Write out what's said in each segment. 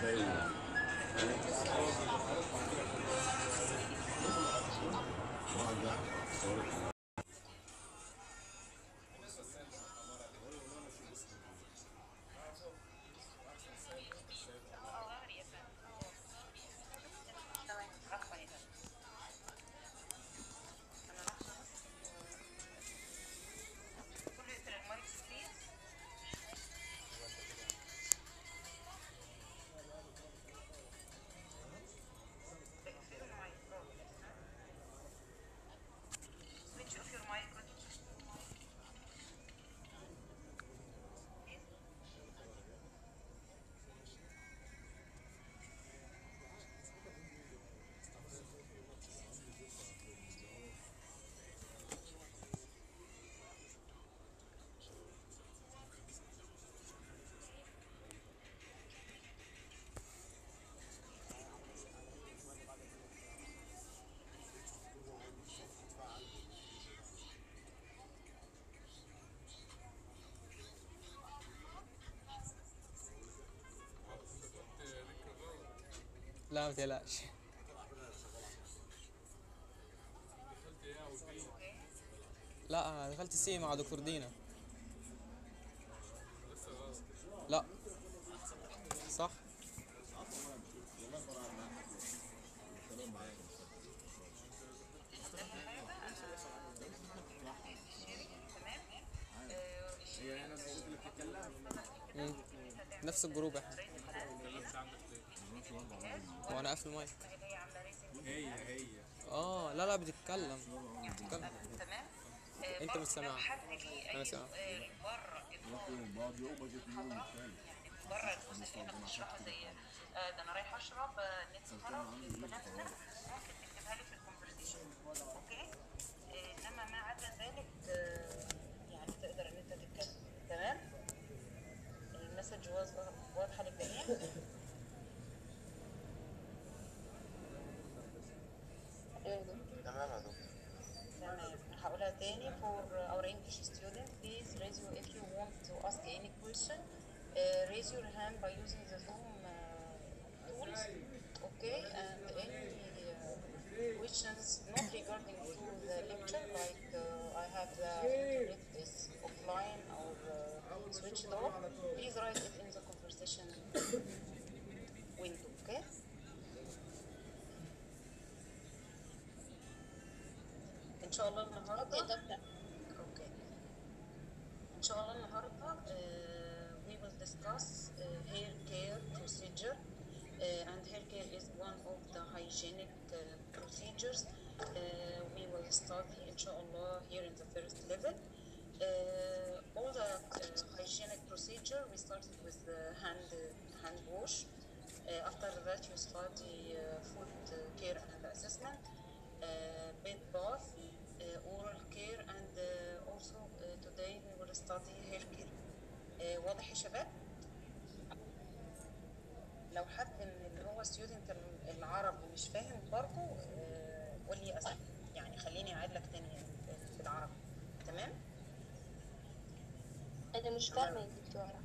لا ما تقلقش. لا انا دخلت سي مع دكتور دينا. لا صح. مم. نفس الجروب احنا. وانا قافل المايك. هي لا لا بتتكلم. تمام. انت مش سامع. انا سامع. بره الجزء اللي بنشرحه زي ده انا رايح اشرب نتسكرب بنفسنا ممكن تكتبها لي في الكونفرسيشن. اوكي. انما ما عدا ذلك يعني تقدر ان انت تتكلم. تمام. المسج واضحه للجميع. تمام يا دكتور. تمام. هقولها تاني. for our English student please raise your if you want to ask any question raise your hand by using the Zoom tools. Okay. And any questions not regarding to the lecture like I have the internet is offline or switched off, please write it in the conversation window. Okay. ان شاء الله النهارده اوكي ان شاء الله النهارده we will discuss hair care procedure and hair care is one of the hygienic procedures we will study ان شاء الله here in the first level. All the hygienic procedure we started with the hand wash. After that you study food care and assessment, bed bath, oral care and also today we will study hair care. واضح يا شباب؟ لو حد من اللي هو student العرب مش فاهم برضه قول لي اسئله، يعني خليني اعيد لك تاني بالعربي. تمام؟ أنا مش فاهمة يا دكتورة.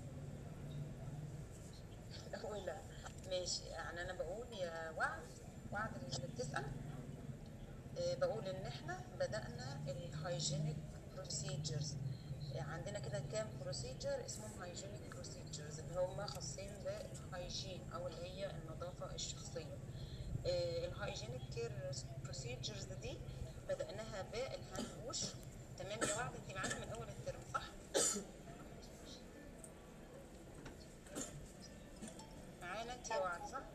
ولا ماشي. يعني أنا بقول يا وعد اللي بتسأل بقول إن إحنا بدأنا الهايجينيك بروسيجرز. عندنا كده كام بروسيجر اسمهم هايجينيك بروسيجرز اللي هم خاصين بالهايجين أو اللي هي النظافة الشخصية. الهايجينيك كير بروسيجرز دي بدأناها بالهاند ووش. تمام يا وعد؟ أنت معانا من أول الترم صح؟ معانا أنت يا وعد صح؟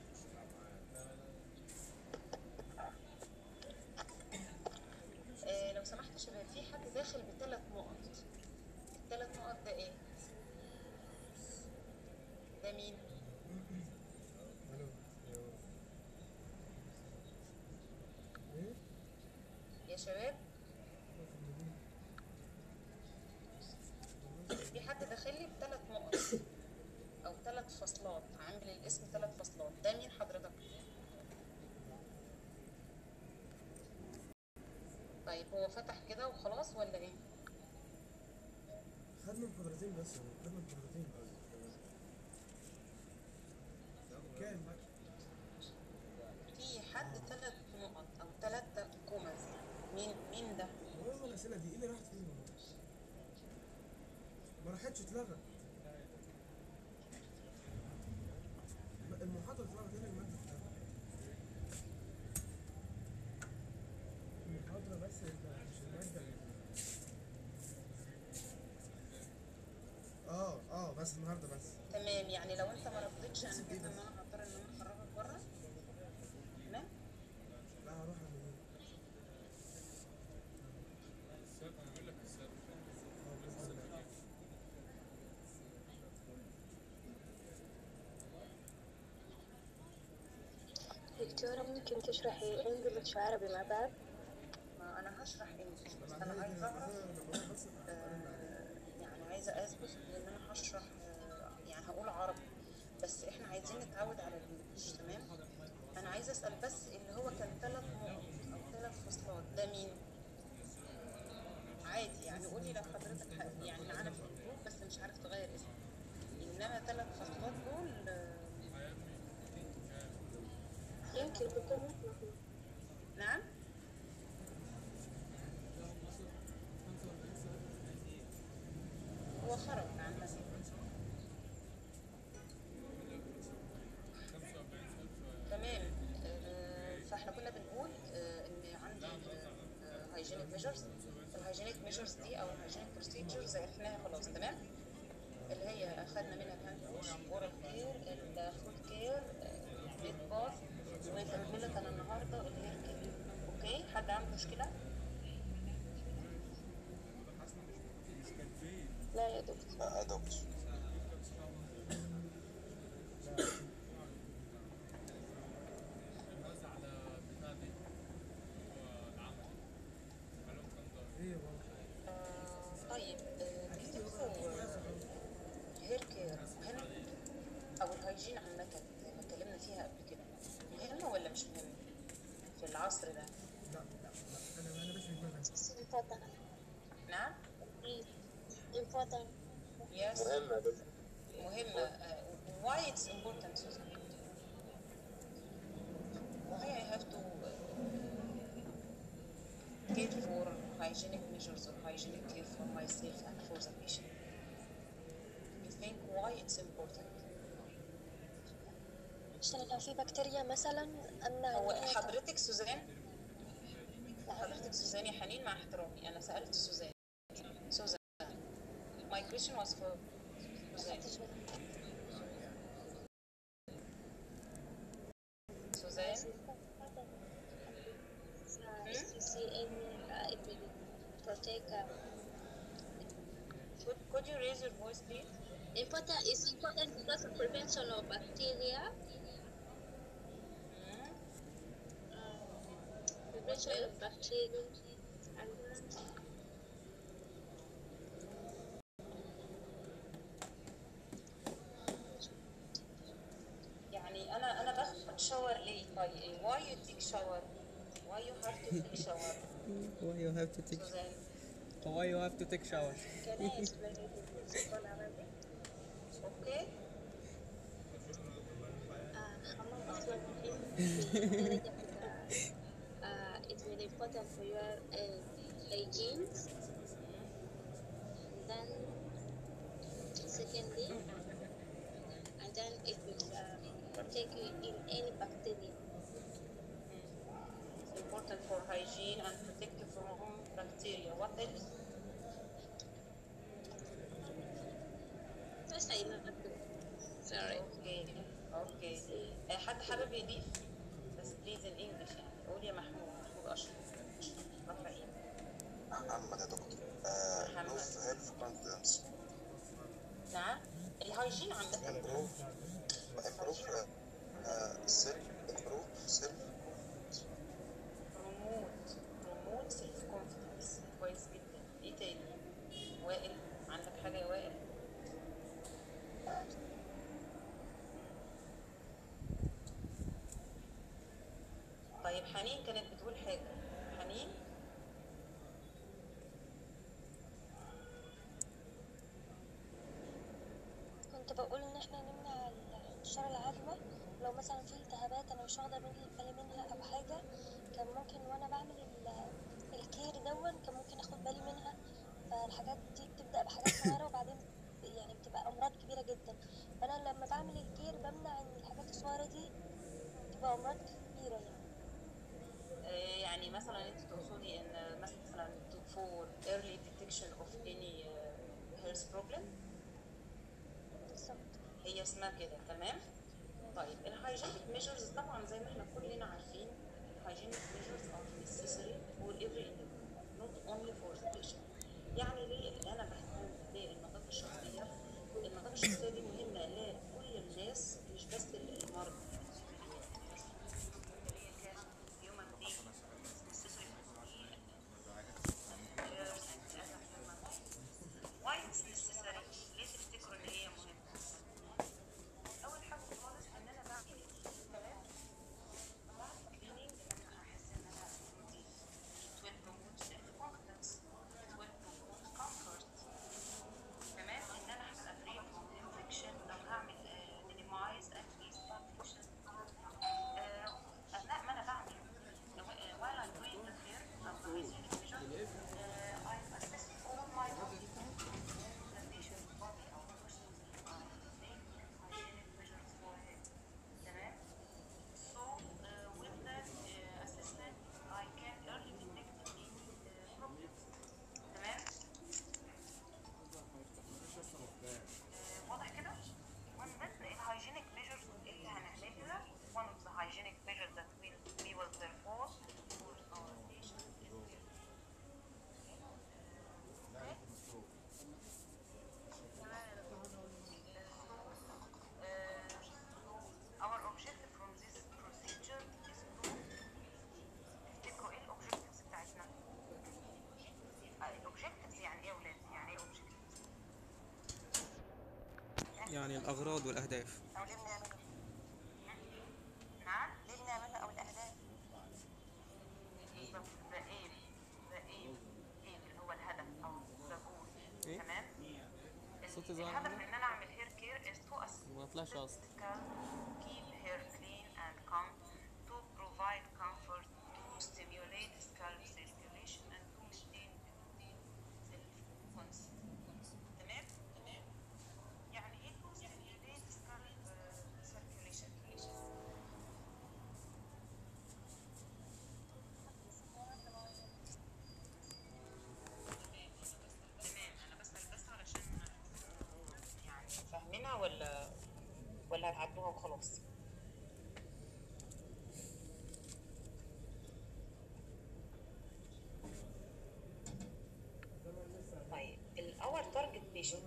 لو سمحت يا شباب في حد داخل بثلاث نقط. الثلاث نقط ده ايه؟ ده مين؟ يا شباب في حد داخل لي بثلاث نقط او ثلاث فصلات، عامل الاسم ثلاث فصلات، ده مين حضرتك؟ طيب هو فتح كده وخلاص ولا ايه؟ خدنا محاضرتين بس، خدنا محاضرتين. ماتش اتلغى. المحاضرة اتلغت هنا، المادة اتلغت. المحاضرة بس مش المادة. بس النهارده بس. تمام، يعني لو انت ما رضيتش انا تكسب ايه كده بس؟ ان انا هضطر ان انا اخرجك بره. تمام. لا هروح اعمل ايه؟ بإذن الله. دكتورة ممكن تشرحي انجلش وعربي مع بعض؟ ما انا هشرح انجلش بس بعد انا كده عايزه اعرف لما اروح بس ارن عليك. يعني عايزه اثبت ان انا هشرح يعني هقول عربي، بس احنا عايزين نتعود على الانجليش. تمام. انا عايزه اسال بس اللي هو كان 3 نقط او 3 فصلات ده مين؟ عادي يعني قولي لو حضرتك يعني معانا في الجروب بس مش عارف تغير اسمه، انما 3 فصلات دول يمكن بكون نعم. هو خرج عامة. تمام. فاحنا كنا بنقول ان عندي هايجينيك ميجرز. الهايجينيك ميجرز دي او الهايجينيك بروسيجرز عرفناها خلاص. تمام. اللي هي اخذنا منها الهاند ووش، اورال كير، الفود كير، بيت باث، وزودنا لك انا النهارده الهير كير. اوكي، حد عنده مشكله؟ لا يا دكتور. لا يا دكتور. ايه يا بابا؟ طيب اكيد يا بابا، تفتكروا اكيد عارف يا بابا. الهير كير مهم او الهايجين عامه زي ما اتكلمنا فيها قبل كده مهمه ولا مش مهمه في العصر ده؟ لا انا ماشي في دماغي. It's important. نعم. Important. Yes. مهم يا دكتور. مهمة. Why it's important, Susan? Why I have to care for hygienic measures or hygienic care for myself and for the patient? You think why it's important? عشان لو في بكتيريا مثلا امنع هو إن هي حضرتك سوزان؟ حضرتك سوزان يا حنين، مع احترامي أنا سألت سوزان. سوزان. My question was for سوزان. سوزان. Could you raise your voice, please? Important is important because of prevention of bacteria. Prevention of bacteria and يعني أنا باخد شاور ليه؟ طيب why you take shower? Why you have to take shower? Why you have to take سوزان. Why you have to take shower? can I explain it in simple Arabic? Okay. حمام أصلا مهم it's very important for your hygiene. Then secondly, and then it will protect you in any bacteria. It's important for hygiene and protect you from bacteria. What else? بس I know. Sorry. Okay. حد حابب يضيف؟ بس please in English يعني. قول يا محمود أشرف. رفعين. محمد يا دكتور. محمد. improve health confidence. نعم. الهايجين عندك improve self promote self confidence. كويس جدا. ايه تاني؟ وائل، عندك حاجة يا وائل؟ طيب حنين كانت بتقول حاجة. حنين. كنت بقول ان احنا نمنع انتشار العدوى. لو مثلا في التهابات انا مش واخده بالي منها او حاجه، كان ممكن وانا بعمل الكير كان ممكن اخد بالي منها. فالحاجات دي بتبدا بحاجات صغيره وبعدين بتبقى امراض كبيره جدا، فانا لما بعمل الكير بمنع ان الحاجات الصغيره دي تبقى امراض كبيره يعني. يعني مثلا انت تقصدي ان مثلا for early detection of any health problem، بالظبط. هي اسمها كده. تمام. طيب الهايجينيك ميجرز طبعا زي ما احنا كلنا عارفين، الهايجينيك ميجرز are necessary for every individual not only for the patient. يعني ليه انا بهتم بالنظافه الشخصيه؟ النظافه الشخصيه دي مهمه لكل الناس مش بس المرضى، يعني بس هي كهيومن بينج necessary for me and germs and other human beings. Why it's necessary؟ ليه تفتكروا ان هي مهمه؟ اول حاجه خالص ان انا بعمل تمام، بعمل كليننج ان انا احس ان انا نظيف. it will promote self confidence، it will promote comfort. تمام. ان انا هبقى free from infection او هعمل minimize and least infection. اثناء ما انا بعمل while I'm doing the care او the hygienic measure I assess all my body, the patient's body او the person's make hygienic measures for him. تمام. So with that assessment I can early detect any problems. تمام. واضح كده؟ من ضمن الهايجينيك measures اللي هنعملها one of the hygienic measures that we will perform for our patient is this. Okay? Our objective from this procedure is to تفتكروا ايه الاوبجكتيفز بتاعتنا؟ الاوبجكتيفز يعني ايه يا ولاد؟ يعني ايه اوبجكتيفز؟ يعني الأغراض والأهداف. او ليه بنعمله؟ نعم؟ ليه بنعمله او الاهداف؟ بالظبط the aim اللي هو الهدف او the goal. إيه؟ تمام. صوتي ظاهر الهدف عندك؟ ان انا اعمل hair care is to ما طلعش assist أصلا. scalp, keep hair clean and calm, to provide comfort, to stimulate scalp circulation and to maintain self-concept. تمام. يعني ايه to stimulate scalp circulation؟ تمام. انا بسأل بس علشان يعني فاهمينها ولا هتعدوها وخلاص؟ طيب our target patient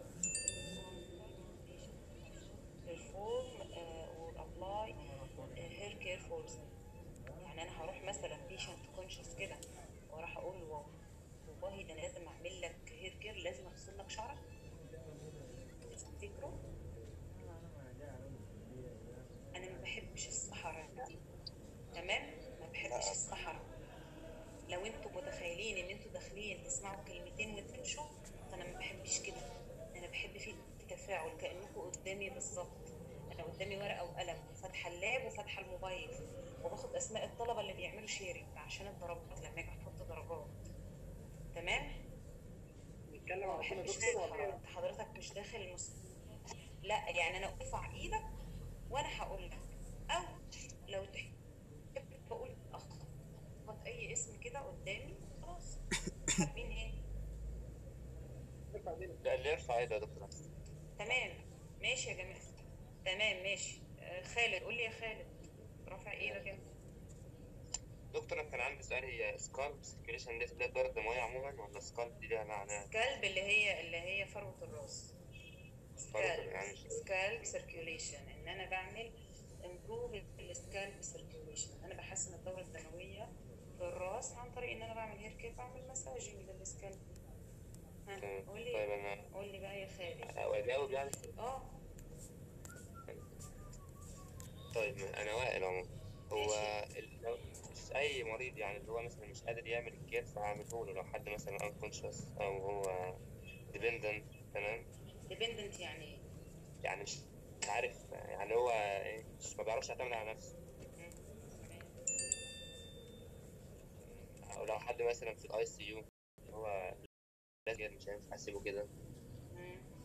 perform or apply hair care for them. يعني انا هروح مثلا patient conscious كده وراح اقول له والله ده انا لازم اعمل لك هير كير، لازم اغسل لك شعرك. تفتكروا؟ انا ما بحبش الصحراء دي. تمام. ما بحبش لا. الصحراء. لو انتوا متخيلين ان انتوا داخلين تسمعوا كلمتين وتمشوا، فانا ما بحبش كده. انا بحب فيه تفاعل كانكم قدامي بالظبط. انا قدامي ورقه وقلم وفاتحه اللاب وفاتحه الموبايل وباخد اسماء الطلبه اللي بيعملوا شيرنج عشان الدرجات لما اجي احط درجات. تمام. ما بحبش الصحراء. انت حضرتك مش داخل لا يعني انا ارفع ايدك وانا هقول لك، او لو تحب بقول اخبط اي اسم كده قدامي خلاص. حابين ايه؟ لا، اللي يرفع ايده يا دكتور. تمام ماشي يا جماعه. تمام ماشي. خالد قول لي يا خالد، رافع ايدك انت. دكتور، انا كان عندي سؤال، هي سكالب سيركيليشن دي اللي هي ضرب ميه عموما، ولا سكالب دي ليها معنى؟ سكالب اللي هي فروه الراس. برضه يعني سكالب سيركيوليشن ان انا بعمل امبروف السكالب سيركيوليشن، ان انا بحسن الدوره الدمويه في الراس عن طريق ان انا بعمل هير كير، بعمل مساجنج للسكالب. ها قول طيب لي، انا قول لي بقى يا خالد. اجاوب يعني. اه طيب انا وائل عموما. هو ماشي. لو مش اي مريض يعني اللي هو مثلا مش قادر يعمل الكير فهعمله له، لو حد مثلا unconscious او هو dependent. تمام. ديبندنت يعني ايه؟ يعني مش عارف، يعني هو إيه، مش ما بيعرفش يعتمد على نفسه. تمام. او لو حد مثلا في الاي سي يو اللي هو لازم مش هينفع اسيبه كده.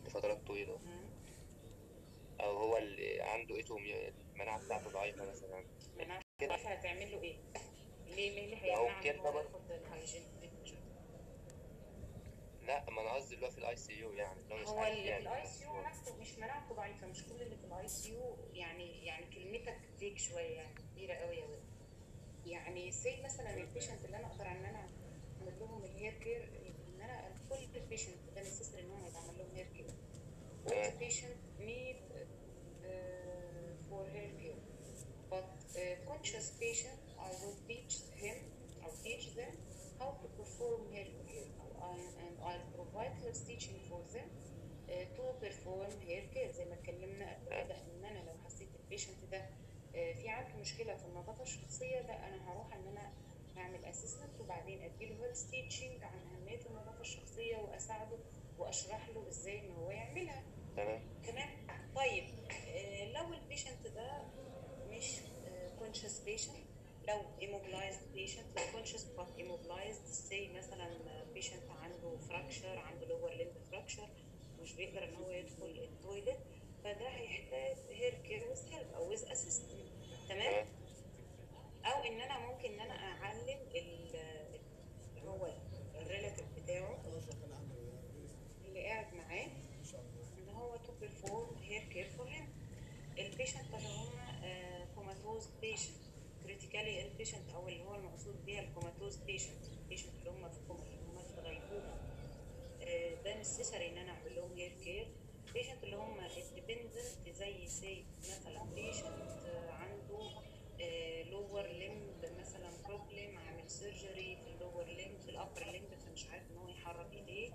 لفترات طويلة، أو هو اللي عنده المناعة بتاعته ضعيفة مثلا مناعة كده. ضعيفة هتعمل له ايه؟ ليه مين اللي لا هو هيمنعه ان كده هو برضه. ياخد الهايجين تريتمنت؟ لا، ما أنا قصدي اللي هو في الأي سي يو، يعني اللي هو مش هو عارف اللي في يعمل الاي سي يو كنترول. نفسه مش مناعته ضعيفة، مش كل اللي في الاي سي يو يعني كلمتك فيك شوية، يعني كبيرة قوي قوي. يعني سي مثلا البيشنت اللي انا اقدر ان انا اعمل لهم الهير كير، ان انا كل البيشنت ده نسيسري ان هم يتعمل لهم هير كير. all the patient need for hair care, but conscious patient I will teach him or teach them how to perform hair care, and I'll provide health teaching for them to perform hair care. زي ما اتكلمنا قبل كده ان انا لو حسيت البيشنت ده في عنده مشكله في النظافه الشخصيه، ده انا هروح ان انا هعمل اسسمنت وبعدين اديله هيلث تيتشنج عن اهميه النظافه الشخصيه واساعده واشرح له ازاي ان هو يعملها. تمام. طيب لو البيشنت ده مش conscious patient، لو immobilized patient، لو conscious but immobilized، say مثلا patient عنده fracture، عنده lower limb fracture، مش بيقدر ان هو يدخل التويلت، فده هيحتاج hair care with help او with assistant. تمام. او ان انا ممكن ان انا اعلم اللي هو الريلاتيف بتاعه اللي قاعد معاه ان هو to perform hair care for him. البيشنت اللي هم كوماتوز بيشنت، كريتيكالي البيشنت، او اللي هو المقصود بيها الكوماتوز بيشنت، البيشنت اللي هم في كوما، اللي هم في غيبوبه، ده نسيسري ان انا اعمل لهم هير كير. بيشنت اللي هم ديبندنت، زي سي مثلا بيشنت عنده لور ليمب مثلا بروبلم، عامل سيرجري في اللور ليمب، في الابر ليمب، فمش عارف ان هو يحرك ايديه،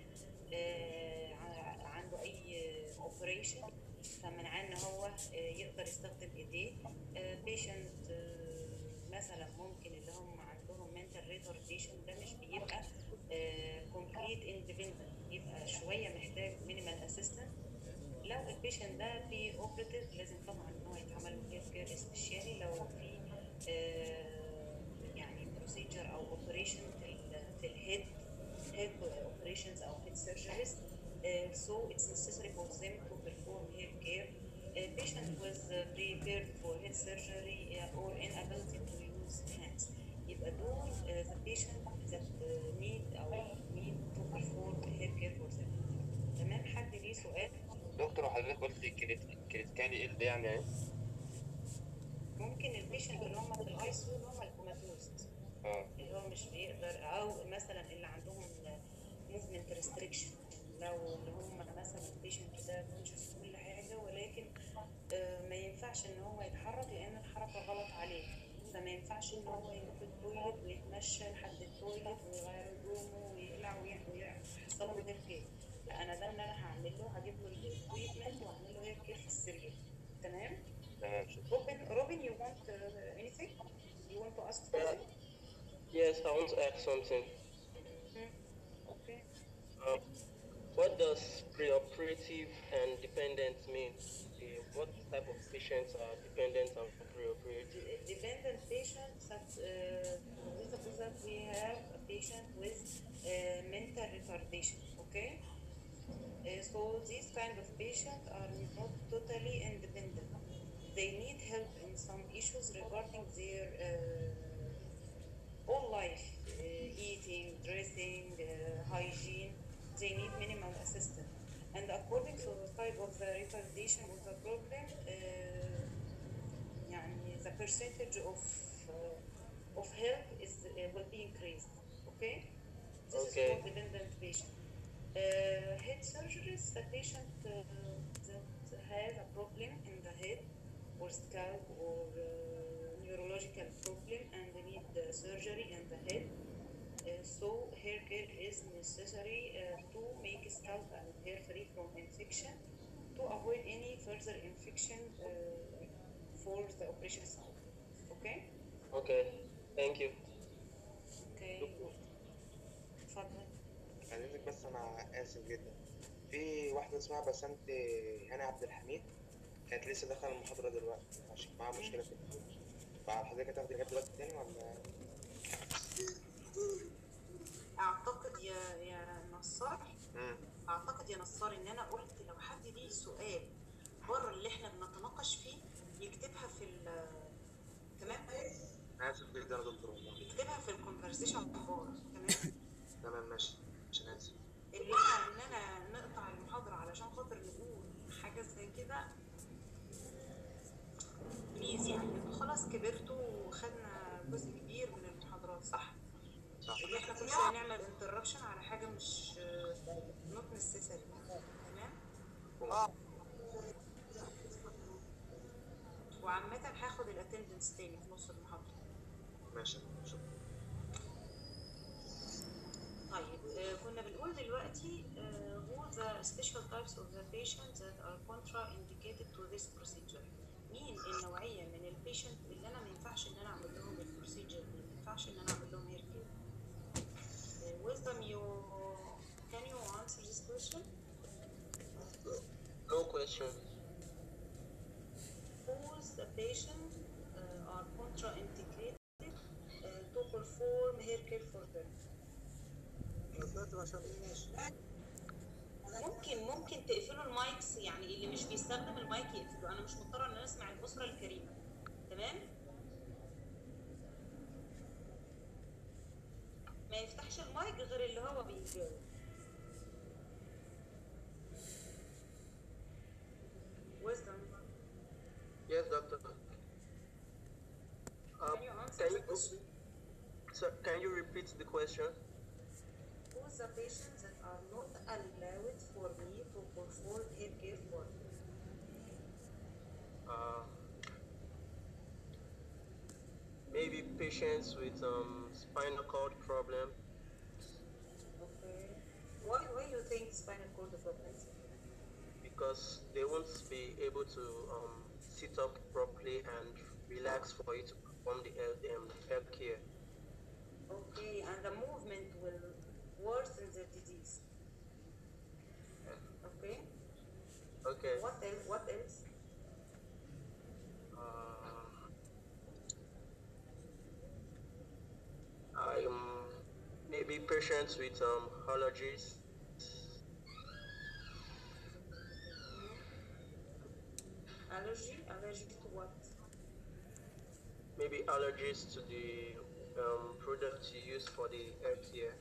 عنده اي اوبريشن فمنعاه ان هو يقدر يستخدم ايديه. بيشنت مثلا ممكن اللي هم عندهم mental retardation، ده مش بيبقى complete independent، بيبقى شويه محتاج minimal assistance. لو البيشنت ده في اوبريتيف لازم طبعا ان هو يتعمل له هير كير اسبيشالي. لو في يعني بروسيجر او اوبريشن في الهيد operations or head surgeries, so it's necessary for them to perform hair care. A patient was prepared for head surgery or inability to use hands. يبقى دول the patient that need to perform hair care for them. تمام. حد ليه سؤال؟ دكتور، وحضرتك قلت كريتيكالي ال يعني ايه؟ ممكن البيشنت اللي هم في الاي سي يو اللي هم الكوماتوز، اللي هو مش بيقدر، او مثلا اللي عندهم موفمنت ريستريكشن، لو اللي هم مثلا البيشنت ده كونشس كل حاجه ولكن ما ينفعش ان هو يتحرك لان الحركه غلط عليه، فما ينفعش ان هو يروح التويلت ويتمشى لحد التويلت ويغير هدومه ويقلع ويحصل له هير كير. لا، انا ده ان انا هعمل له، هجيب له التريتمنت واعمل له هير كير في السرير. تمام. Robin, you want anything? You want to ask something? Yes, I want to ask something. Okay. What does preoperative and dependent mean? What type of patients are dependent on preoperative? Dependent patients, suppose that we have a patient with mental retardation, okay? So these kind of patients are not totally independent. They need help in some issues regarding their all life, eating, dressing, hygiene. They need minimal assistance. And according to the type of the retardation of the problem, the percentage of help will be increased. Okay? This is for dependent patient. Head surgeries, the patient that has a problem in the head or scalp or neurological problem and need surgery in the head. So hair care is necessary to make scalp and hair free from infection, to avoid any further infection for the operation site. Okay? Okay, thank you. Okay. اتفضل. عايزك بس انا اسف جدا، في واحده اسمها بسنت هاني عبد الحميد، كانت لسه داخله المحاضره دلوقتي عشان معاها مشكله في التليفون. فحضرتك هتاخدي لغايه دلوقتي تاني ولا؟ اعتقد يا نصار، اعتقد يا نصار ان انا قلت لو حد حد ليه سؤال بره اللي احنا بنتناقش فيه يكتبها في تمام، اسف جدا يا دكتور والله. يكتبها في الكونفرسيشن بره. تمام تمام ماشي، عشان اسف. اننا نقطع المحاضرة علشان خاطر نقول حاجة زي كده، بليز. يعني انتوا خلاص كبرتوا وخدنا جزء كبير من المحاضرات، صح؟ اللي احنا كل شوية نعمل انتربشن على حاجة مش نوت نسيسري. تمام. وعامة هاخد الاتندنس تاني في نص المحاضرة. ماشي شكرا. طيب كنا بنقول دلوقتي who the special types of the patients that are contraindicated to this procedure. مين النوعية من البيشنت اللي أنا ما ينفعش إن أنا أعمل لهم البروسيجر دي، ما ينفعش إن أنا أعمل لهم هير كير. Wisdom, can you answer this question? No question. Who's the patient are contraindicated to perform hair care for them? ممكن تقفلوا المايكس، يعني اللي مش بيستخدم المايك يقفله. انا مش مضطره ان انا اسمع الاسره الكريمه. تمام. ما يفتحش المايك غير اللي هو بيجاوب. Wisdom. Yes, doctor. Can you answer the question? Sir, can you repeat the question? Who's the patients that are not allowed for me to perform hair care for them? Maybe patients with spinal cord problem. Okay. Why you think spinal cord problems? Because they won't be able to sit up properly and relax for you to perform the health care. Okay, and the movement will worsen the disease. Okay. Okay. What else? What else? Maybe patients with allergies. Allergy to what? Maybe allergies to the products you use for the hair care.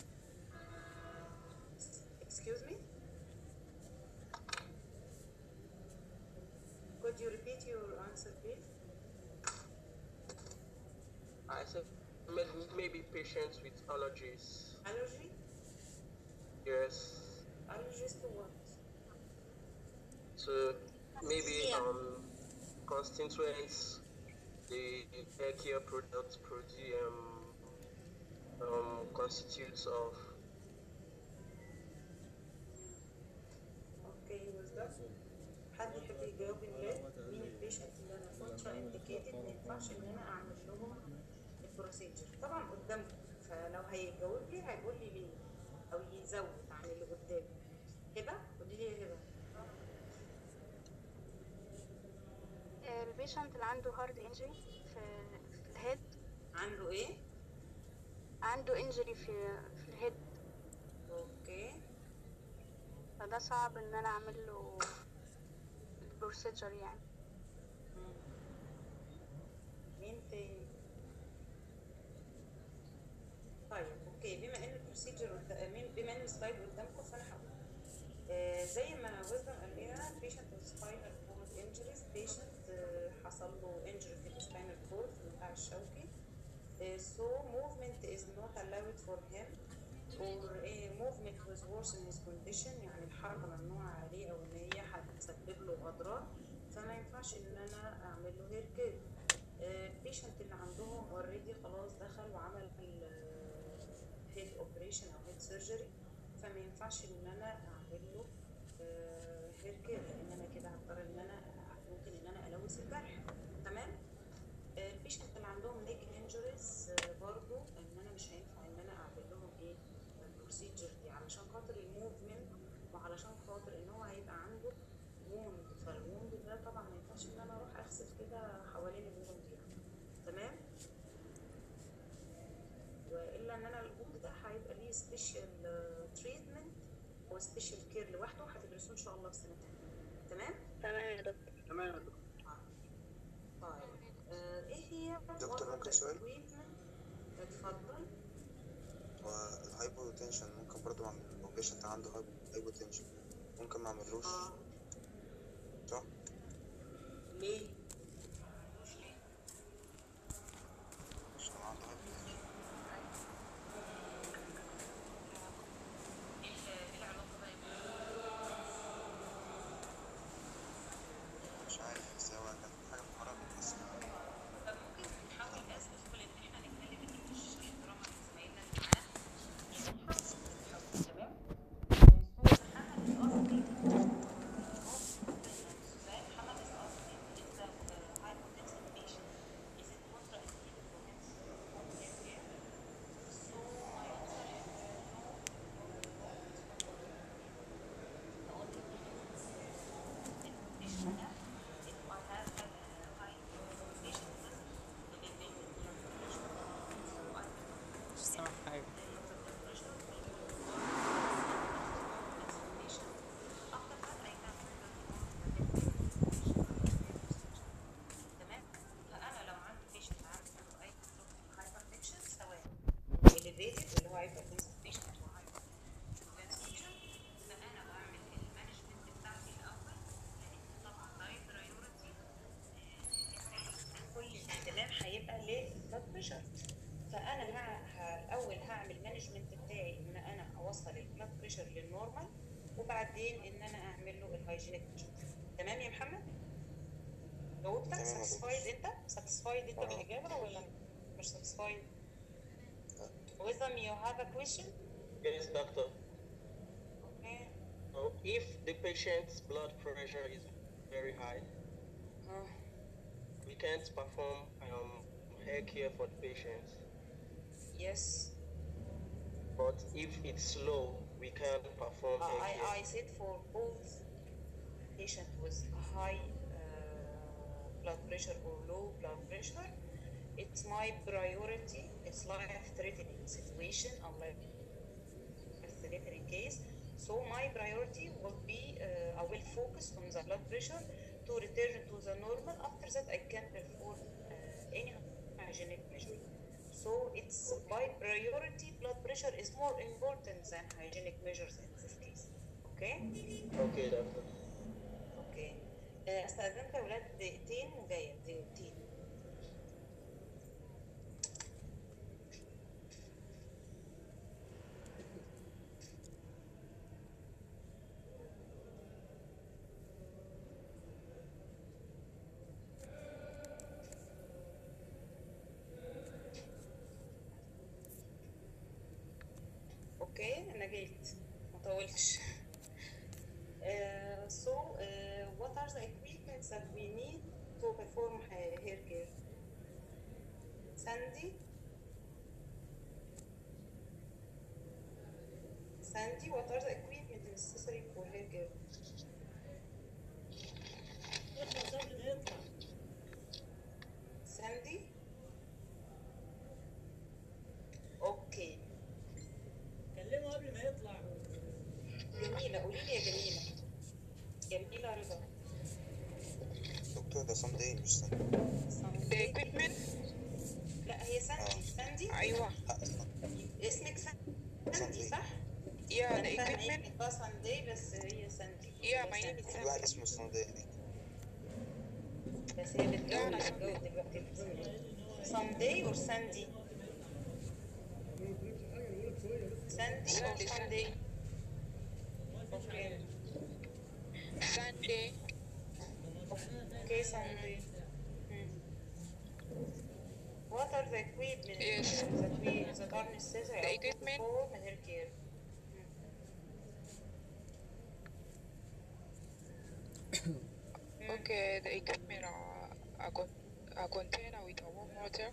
Excuse me? Could you repeat your answer, please? I said maybe patients with allergies. Allergy? Yes. Allergies to what? So maybe constituents the hair care products constitutes of. Okay, was that? حد يحب يجاوب الولاد؟ مين البيشنت اللي انا كونترا انديكيتد ما ينفعش ان انا اعمل لهم البروسيجر؟ طبعا قدامكم، فلو هيجاوب لي هيقول لي ليه او يزود عن اللي قدامي. هبه قولي لي يا هبه. البيشنت اللي عنده هارد انجري في الهيد. عنده ايه؟ عنده انجري في الهيد. اوكي. فده صعب ان انا اعمل له البروسيجر يعني. مين تاني؟ طيب اوكي، بما ان البروسيجر بما ان السلايد قدامكم فانا هقول زي ما ويزدم قال لنا patient with spinal cord injuries. patient حصل له injury في السباينال كورد في النخاع الشوكي. So movement is not allowed for him or movement was worse in his condition. يعني الحركة ممنوعة عليه او ان هي هتسبب له اضرار، فما ينفعش ان انا اعمل له هير كير. البيشنت اللي عندهم اوريدي خلاص دخل وعمل هيد اوبريشن او هيد سيرجري، فما ينفعش ان انا اعمل له هير كير، لان انا كده هضطر ان انا ممكن ان انا الوث الجرح. تمام. البيشنت اللي عندهم نيك انجريز برضو ان انا مش هينفع ان انا اعمل لهم ايه البروسيجر دي، علشان خاطر الموفمنت وعلشان خاطر ان هو هيبقى عنده ووند، فالووند ده طبعا ما ينفعش ان انا اروح اغسل كده حوالين الووند يعني. تمام. والا ان انا الووند ده هيبقى ليه سبيشال تريتمنت وسبيشال كير لوحده، هتدرسوه ان شاء الله في سنه تانيه. تمام؟ تمام يا دكتور. تمام يا دكتور. طيب ايه هي دكتور، ممكن سؤال؟ اتفضل. والهايبوتنشن ممكن برضه اعمل لو بيشنت عنده هايبوتنشن ممكن ما اعملوش صح؟ ليه؟ عشان عنده هايبوتنشن. مش عارف بس هو كان في حاجة في مرض بس طب ممكن نحاول اسف ان احنا نتكلم انجلش احتراما لزمايلنا اللي معانا. تمام؟ محمد is asking if the hypotensive patient is it contraindicated for him health care? So my answer is no. The only thing is if I have a high patient with elevated blood pressure, so I will مش سامع حاجة. the blood pressure will patient. After that I can تمام. فأنا لو عندي patient عنده أي hypertension سواء elevated اللي هو hypertensive patient أو hypertension، فأنا بعمل المانجمنت بتاعتي الأول، لأن طبعا هاي priority كل الاهتمام هيبقى للبلاد بريشر. فأنا الأول هعمل مانجمنت بتاعي إن أنا أوصل البلاد بريشر للنورمال، وبعدين إن أنا أعمل له الهايجينيك ميجر. تمام يا محمد؟ جاوبتك؟ تمام يا دكتور. ساتسفايد أنت بالإجابة ولا مش ساتسفايد؟ Wisdom, you have a question? Yes, doctor. Okay. So if the patient's blood pressure is very high, we can't perform hair care for the patient. Yes. But if it's low, we can perform hair care. I said for both patient with high blood pressure or low blood pressure, it's my priority. It's life-threatening situation or life-threatening case. So my priority will be I will focus on the blood pressure to return to the normal. After that, I can perform any hygienic measure. So it's by priority. Blood pressure is more important than hygienic measures in this case. Okay? Okay, doctor. Okay. استأذنك يا ولاد دقيقتين وجاية دقيقتين. اوكي انا جيت مطولتش. So what are the equipments that we need to perform hair care? Sandy, what are the equipment necessary for hair care? Sandy? اوكي. كلمه قبل ما يطلع. جميلة، قولي لي يا جميلة. جميلة رضا. دكتور ده صندي مش صندي. The equipment؟ لا هي ساندي. أيوة. اسمك ساندي صح؟ Yeah, the أنا equipment. فاهمة ساندي بس هي ساندي. Yeah, my name is في Sam. واحد اسمه صندي. بس هي بتجاوب دلوقتي. ساندي or ساندي؟ ساندي or ساندي؟ اوكي. Sunday. Okay, Sandy. What are the equipment Yes. that are necessary The equipment? for hair care? Okay, the equipment are a container with a warm water.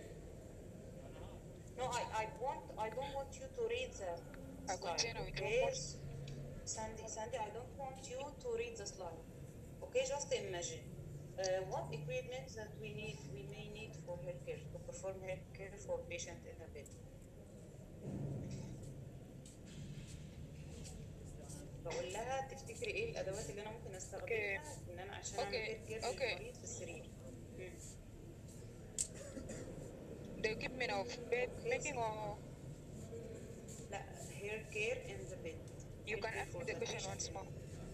No, I don't want you to read the A slide. container with Okay, warm water. Sandy, I don't want you to read the slide. Okay, just imagine. What equipment that we may need for hair care to perform hair care for patient in a bed? بقول لها تفتكري ايه الادوات اللي انا ممكن استخدمها ان انا عشان اعمل هير كير للمريض في السرير. The equipment of bed making or لا hair care in the bed. you can ask me the question once more.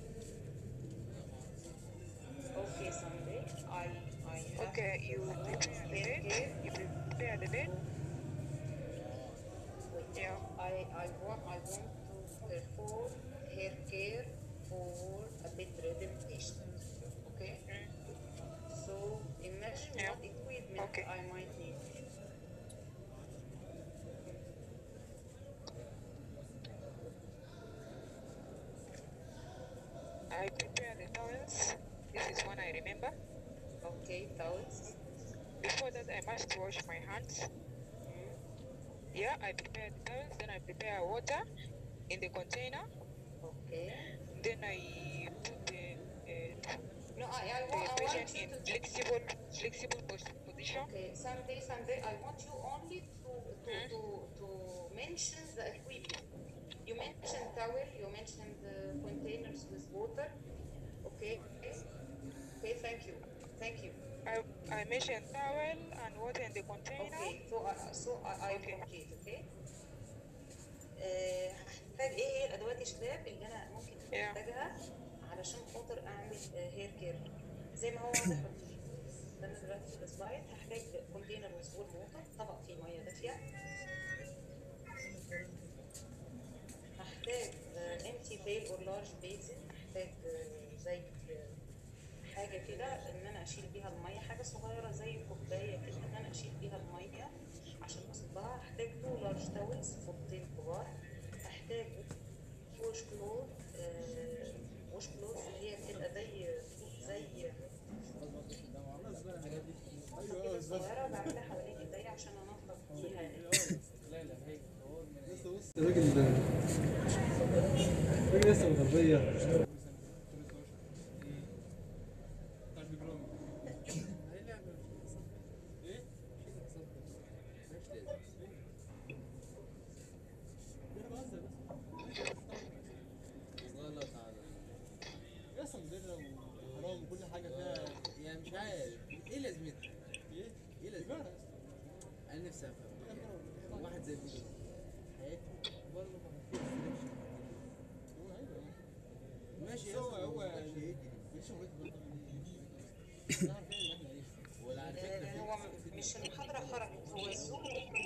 Okay, Sunday. I have Okay, you prepare the hair bed. care. You prepare the bed. Yeah. I want to perform hair care for a bedridden patient. Okay. So imagine Yeah. what equipment Okay. I might need. I prepare the towels. This is one I remember. Okay, towels. Before that, I must wash my hands. Yeah, I prepare the towels. Then I prepare water in the container. Okay. Then I put No, I the want patient you in to. flexible position. Okay, Sunday, I want you only to mention the equipment. You mentioned towel, you mentioned containers with water. Okay. Okay, thank you. Thank you. I mentioned towel and water in the container. Okay, I Okay. complete, okay. هحتاج ايه هي الادوات يا شباب اللي انا ممكن احتاجها علشان خاطر اعمل هير كير زي ما هو واضح قدامنا دلوقتي في السلايد. هحتاج كونتينر with cold water، طبق فيه ميه دافيه. هحتاج empty pail or large basin. هحتاج زي حاجه كده ان انا اشيل بيها الميه، حاجه صغيره زي كوبايه كده ان انا اشيل بيها الميه عشان اصبها. هحتاج 2 large towels، فوطين كبار. هحتاج ووش كلوث. ووش كلوث اللي هي بتبقى زي كده صغيره بعملها حوالين ايديا عشان انضف بيها. الراجل ده الراجل لسه مغربية. حرام كل حاجة فيها يعني مش عارف ايه لازمتها؟ ايه لازمتها؟ انا نفسي افهم يعني واحد زي دي حياته برضه ما ماشي هو يعني مش ولا على فكرة هو مش المحاضرة خرجت، هو الزوم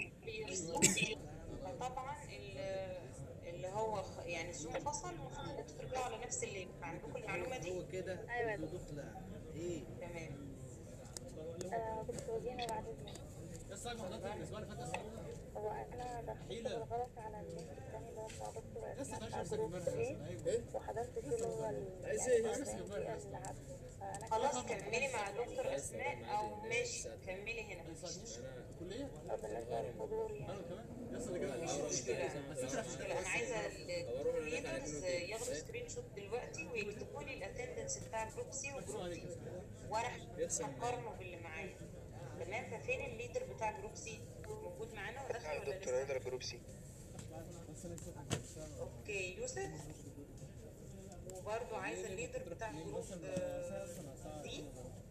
طبعا اللي هو يعني الزوم فصل، المفروض انتوا ترجعوا على نفس اللينك. عندكم المعلومة دي؟ هو كده ايوه دخلة ايه؟ تمام. كنت توجيهنا بعد اذنك. بس انا حضرتك الاسبوع اللي فات هو انا دخلت بالغلط على اللينك الثاني اللي هو بتاع دكتور لسه اسماء ما بتاع جروب ايه، وحضرت فيه اللي هو خلاص كملي مع دكتور اسماء او ماشي كملي هنا. الكلية؟ بالنسبه للحضور يعني مش مشكلة. انا عايزة الليدرز ياخدوا سكرين شوت دلوقتي ويكتبوا لي الاتندنس بتاع جروب سي وجروب دي وانا هقارنه باللي معايا. تمام. ففين الليدر بتاع جروب سي؟ موجود معانا ولا دخل ولا دكتور هيدر جروب سي. اوكي يوسف. وبرضه عايزه الليدر بتاع جروب دي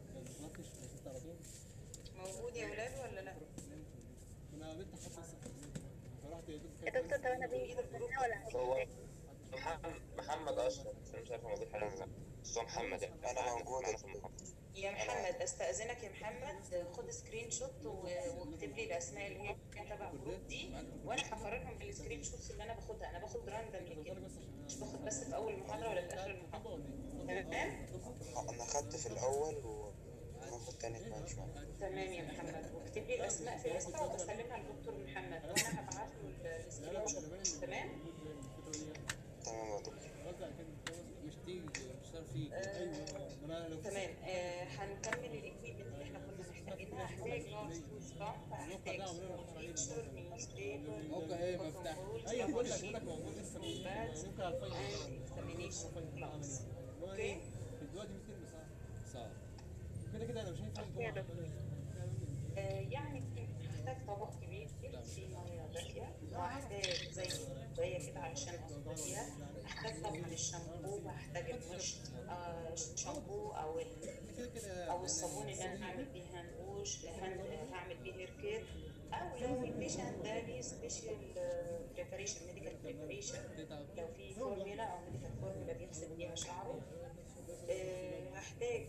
موجود يا ولاد ولا لا؟ انا بنت حاطه يا دكتور طب انا بيجي ولا هو محمد اشرف بس انا مش عارف هو موجود حاليا ولا لا، بس هو محمد يعني انا موجود معانا في المحاضرة. يا محمد استاذنك يا محمد خد سكرين شوت واكتب لي الاسماء اللي هي تبع جروب دي وانا هقارنهم بالسكرين شوتس اللي انا باخدها. انا باخد راندوم كده، مش باخد بس في اول المحاضره ولا في اخر المحاضره. تمام. انا خدت في الاول وهاخد تاني كمان شويه. تمام يا محمد. واكتب لي الاسماء في لسته واسلمها للدكتور محمد وانا هبعت له السكرين شوت. تمام. تمام يا دكتور. مش تيجي تشتغل فيه تمام. هنكمل الاكويبمنت اللي احنا كنا محتاجينها. هحتاج لارج توز بامب، هحتاج فيتشر نيوز بيبر، موقع ايه مفتاح ايوه بقول لك موجود لسه ممكن على الفايل اكزامينيشن كلاس. اوكي. دلوقتي بيتم صعب كده انا مش هينفع يعني هحتاج طبق كبير فيه ميه دافيه، وهحتاج زي كوبايه كده علشان اصب فيها. هحتاج طبعا الشامبو وهحتاج المش شامبو او الصابون اللي انا هعمل بيه هاند ووش، هعمل بيه هير كير، او لو البيشنت ده ليه سبيشال بريباريشن، ميديكال بريباريشن، لو في فورميلا او ميديكال فورميلا بيغسل بيها شعره. هحتاج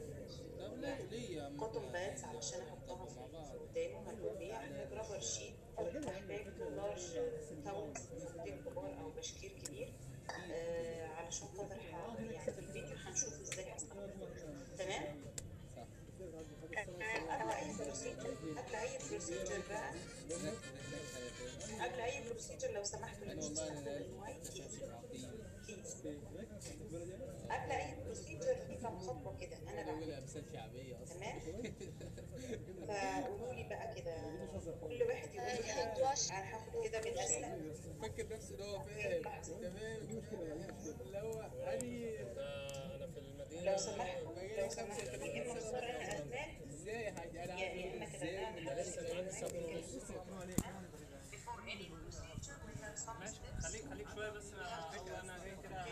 كوتون بادز علشان احطها في ودانه هكون بيه، هحتاج رابر شيت، هحتاج لارج تاولز فوطين كبار او بشكير كبير، علشان خاطر يعني في الفيديو هنشوف ازاي هستخدمه. تمام؟ قبل اي بروسيجر لو سمحتوا اللي مش بيستخدم المايك قبل اي بروسيجر في كام خطوه كده انا بعملها تمام. فقولوا لي بقى كده كل واحد يقول لي حاجه، انا هاخد كده بالاسئله. فاكر نفسه ان هو فاهم تمام اللي هو انا في المدينه لو سمحتوا يا اما اختار انا اسماء ازاي يا حاج انا يا اما كده انا لسه ماشي. خليك شويه بس انا جاي كده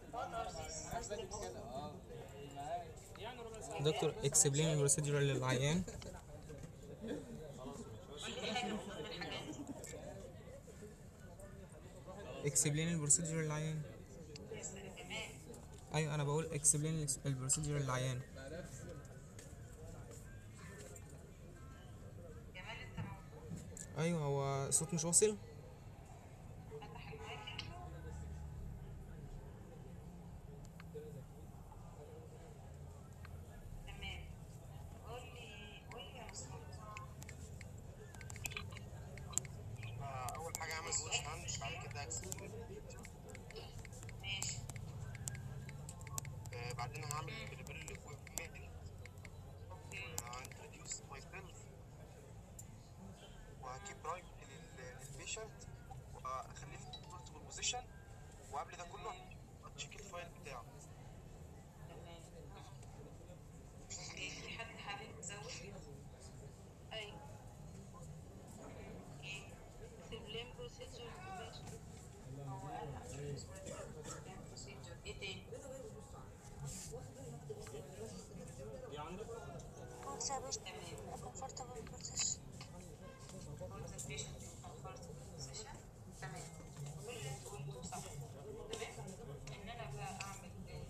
يعني ربع ساعه. دكتور اكسبلين البروسيدور للعيان. اكسبلين البروسيدور للعيان. ايوه انا بقول اكسبلين البروسيدور للعيان. ايوه هو الصوت مش واصل. اول حاجه اعمل وش هاند، بعد كده اكسب. ماشي. بعدين هعمل بريبير للكويبمنت، هانتروديوس ماي سيلف، وهكيب رايت للبيشنت، واخليه في كومفورتبل بوزيشن، وقبل ده كله هتشيك الفايل بتاعه. تمام. في حد حابب يزود؟ ايوه سيبلين بروسيجر هو قال بروسيجر ايه تاني؟ دي عندك comfortable position. تمام. كل اللي انتوا قلتوه صح. تمام. ان انا بقى اعمل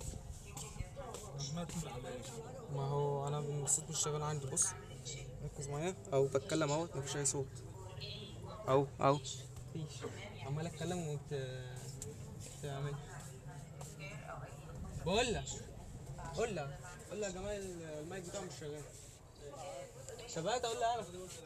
ما هو انا الصوت مش شغال عندي. بص ركز معايا او بتكلم اهوت مفيش اي صوت او مفيش، عمال اتكلم تعمل. بقول لك قول لها يا جمال المايك بتاعه مش شغال. شبهت اقول لها انا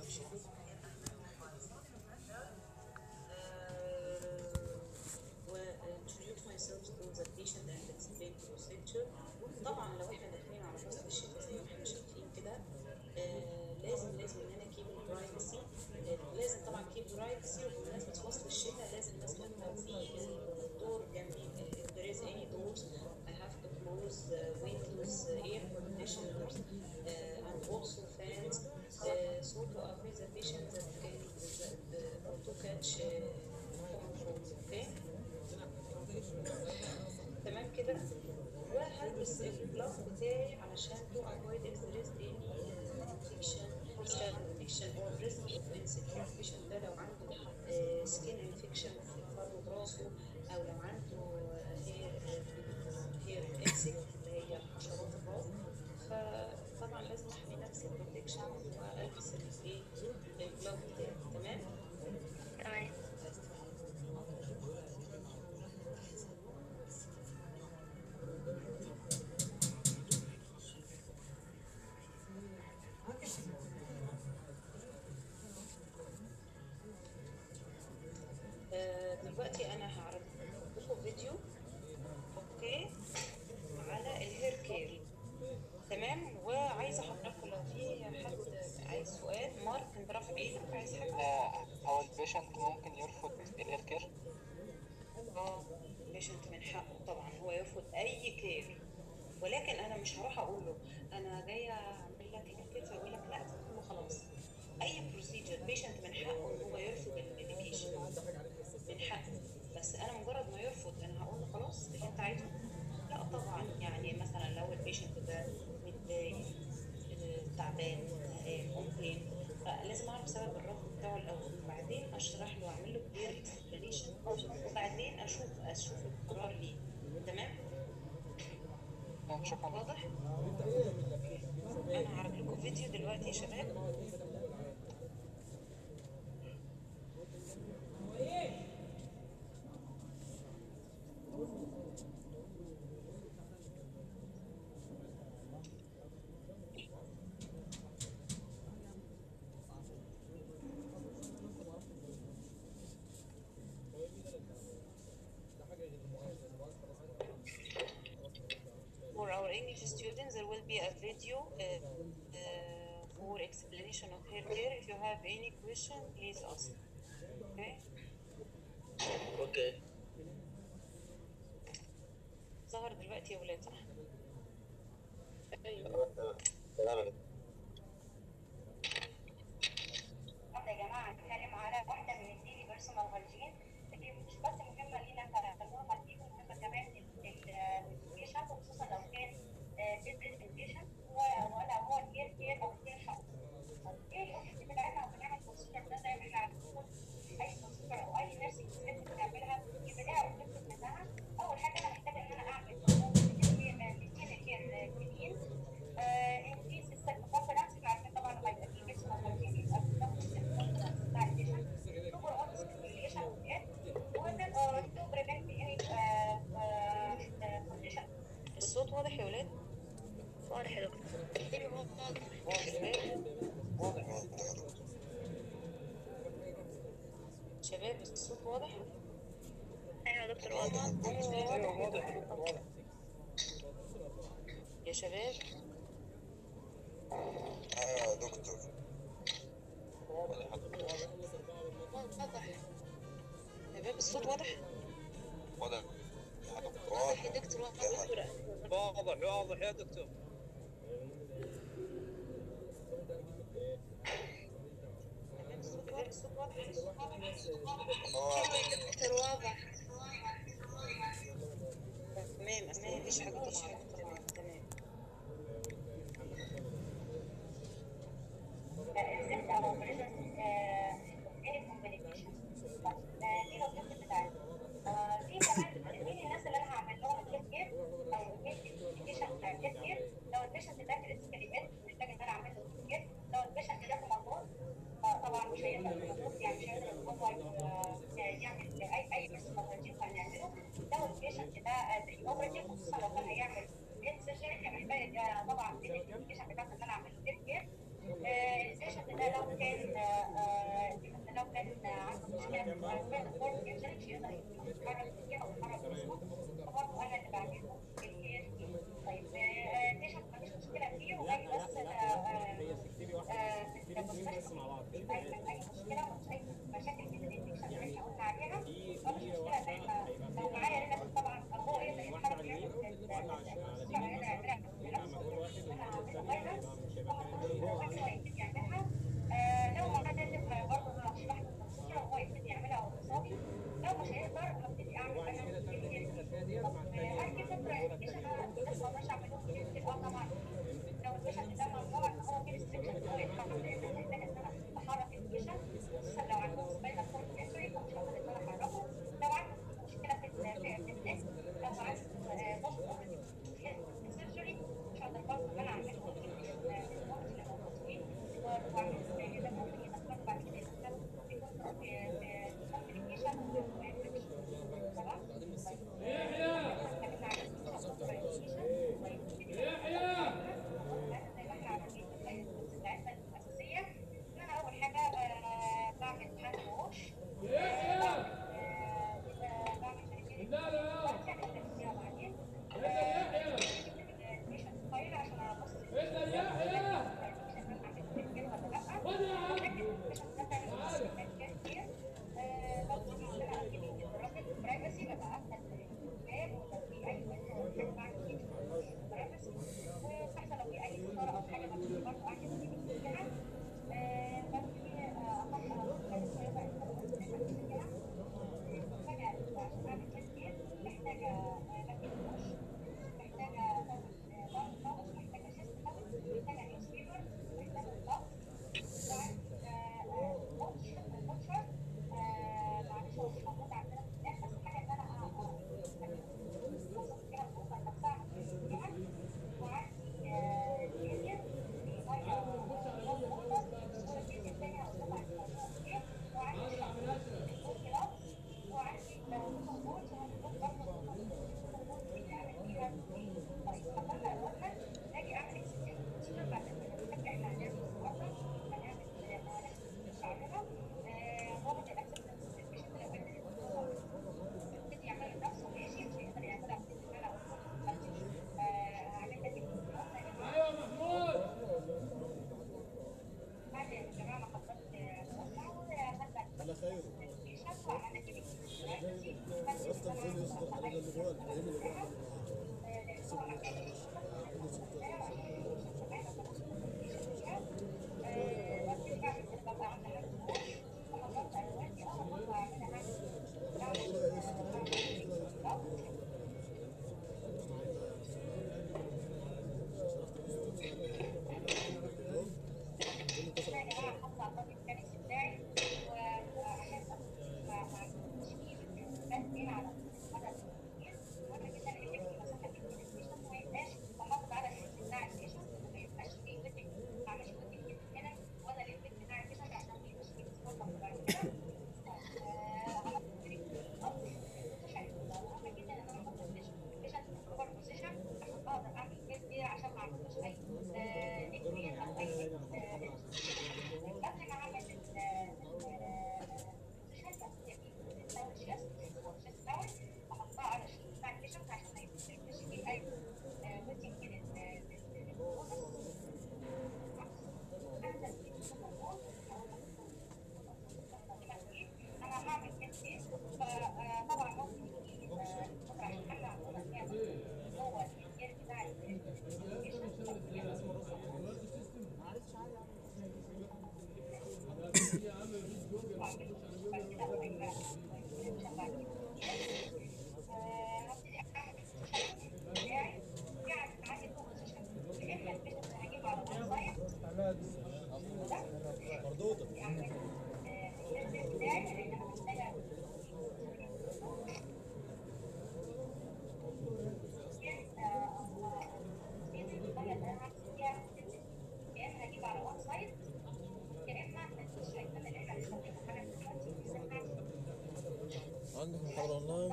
introduce myself to the patient and explain procedure. طبعا لو احنا داخلين على فصل الشتاء زي ما احنا شايفين كده، لازم ان انا keep privacy، لازم طبعا keep privacy. وبمناسبة فصل الشتاء لازم مثلا لو في دور جنبي if there is any doors I have to close windows, air conditioners and also fans, so to avoid the patient that can to catch common colds. Okay. تمام كده. وهلبس الجلاف بتاعي علشان to avoid if there is any infection or risk of infection. ده لو عنده skin infection في فرد راسه، او لو عنده hair exit اللي هي حشرات الراس، فطبعا لازم احمي نفسي بروتكشن والبس الايه الجلاف بتاعي. تمام. تمام. دلوقتي انا هعرض لكم فيديو اوكي على الهير كير. تمام. وعايزه حضراتكم لو في حد عايز سؤال، مارك انت رافع ايدك عايز حاجه؟ هو البيشنت ممكن يرفض الهير كير؟ البيشنت من حقه طبعا هو يرفض اي كير، ولكن انا مش هروح اقول له انا جايه اعمل لك هير كير فيقول لك لا تقول له خلاص. اي بروسيجر بيشنت من حقه ان هو يرفض الميديكيشن، من حقه. بس انا مجرد ما يرفض انا هقول له خلاص فلازم اعرف سبب الرفض بتاعه الاول، وبعدين اشرح له واعمل له كلير اكسبلانيشن، وبعدين اشوف القرار ليه. تمام؟ شكرا. واضح؟ انا هعرض لكم فيديو دلوقتي يا شباب. For our English students, there will be a video for explanation of hair care. If you have any question, please ask. Okay? Okay. ظهر دلوقتي يا ولاد، صح؟ ايوه تمام. يا جماعه هنتكلم على واحده من الديلي بيرسونال هايجين اللي مش بس مهمه لينا كنورمال بيبل، مهمه كمان للبيشنت، وخصوصا لو كان البيشنت ولا هو الكير كير او الكير شخص. ايه الاوبشن بتاعتنا بنعمل بروسيجر ده زي ما احنا عارفين اي بروسيجر او اي نيرسينج ستيب بنعملها يبقى ليها اوبجيكتيف منها. اول حاجه انا محتاجه ان انا اعمل الاثنين كير كلين انكريز الكونفدنس. احنا عارفين طبعا هيبقى في بيرسونال هايجين يبقى بتاع البيشنت تو بروموت سيركيوليشن تو بريفنت اني كونديشن. الصوت واضح يا ولاد؟ واضح يا دكتور. شباب الصوت واضح؟ ايوه يا دكتور واضح. يا شباب ايوه يا دكتور. واضح. شباب الصوت واضح؟ واضح واضح يا دكتور. واضح يا دكتور. الصوت واضح. دكتور واضح. تمام مفيش حاجة. تمام. الزبده او بريزنس اني كومبليكيشن. دي الاوبجيكتيف بتاعتي. في كمان مين الناس اللي انا هعمل لهم الكير كير او الكومبليكيشن بتاع الكير كير. لو البيشنت ده كريتيكالي اد محتاج ان انا اعمل له كير. لو البيشنت ده في مطلوب طبعا مش هيقدر يعني مش هيقدر ان هو يعمل اي بيرسونال هايجين هنعمله. لو البيشنت ده بري اوبريتيف، خصوصا لو كان هيعمل سيرجري، محتاج طبعا الكومبليكيشن بتاعته ان انا اعمل له كير كير. البيشنت ده لو كان عنده مشكله في الفورم كانشن مش هيقدر يتحرك فيها او يتحرك باسمه، فبرضه انا اللي بعمل له الكير. طيب البيشنت مفيش مشكله فيه وجاي بس اي مشكله مش اي مشاكل من الانفكشن اللي احنا قلنا عليها، مفيش مشكله زي ما لو معايا هنا طبعا هو يقدر يتحرك يعمل لو ما قدرت برضه هشرح له البروسيجر وهو يبتدي يعملها قصادي. لو مش هيقدر هبتدي اعمل انا هل في فتره البيشنت بس ما اقدرش اعمل له كتير؟ طبعا لو البيشنت ده موضوع ان هو في ريستريكشن هو يتحرك، لان انا محتاجه ان انا احرك البيشنت، خصوصا لو عنده سباينال كورد انجري فمش هقدر ان انا احركه. لو عنده مشكله في النك، لو عنده بوست اوبريتيف سيرجري مش هقدر برضه ان انا اعمل له وبعدين ده ممكن يدخله بعد كده يدخله في كومبليكيشن تمام. الاساسيه ان انا اول حاجه بعمل هاند ووش، بعمل البيشنت فايل عشان ابص لا خير اصلا فين يصدق علينا اللي جوه الفهم اللي جوه عندك محاضرة اونلاين؟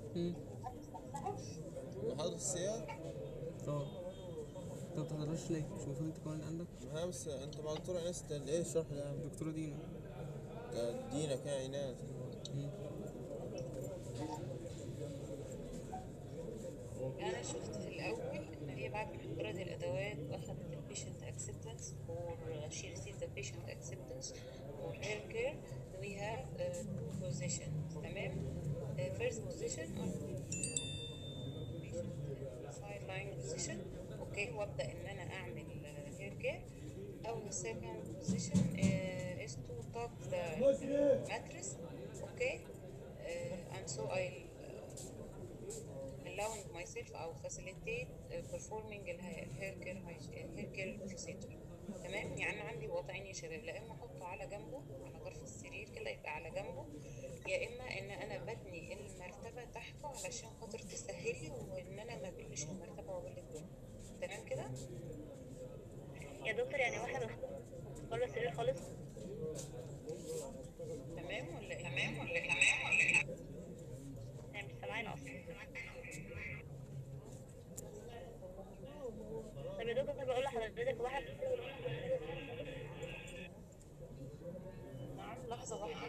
محاضرة السياق؟ اه. انت ما بتحضرهاش ليه؟ مش المفروض انت كمان عندك؟ ها بس انت مع الدكتورة ايناس ايه الشرح ده؟ دكتورة دينا. دينا كان ايناس. أنا شفت في الأول إن هي بعد ما اختارت الأدوات وأخدت البيشنت acceptance or she received the patient acceptance for hair care we have two positions تمام. First position on sideline position أوكي وأبدأ إن أنا أعمل hair care أو the second position is to tuck the mattress أوكي and so I allowing myself أو facilitate performing hair care procedure تمام. يعني عندي وضعين يا شباب، لا إما أحطه على جنبه على طرف السرير كده يبقى على جنبه، يا إما إن أنا بتني المرتبة تحته علشان خاطر تسهلي وإن أنا ما بلش المرتبة وأقول الدنيا تمام كده. يا دكتور يعني واحد بره السرير خالص تمام ولا إيه؟ يعني مش سامعين اصلا. طب يا دكتور بقول لحضرتك واحد نعم لحظة واحدة.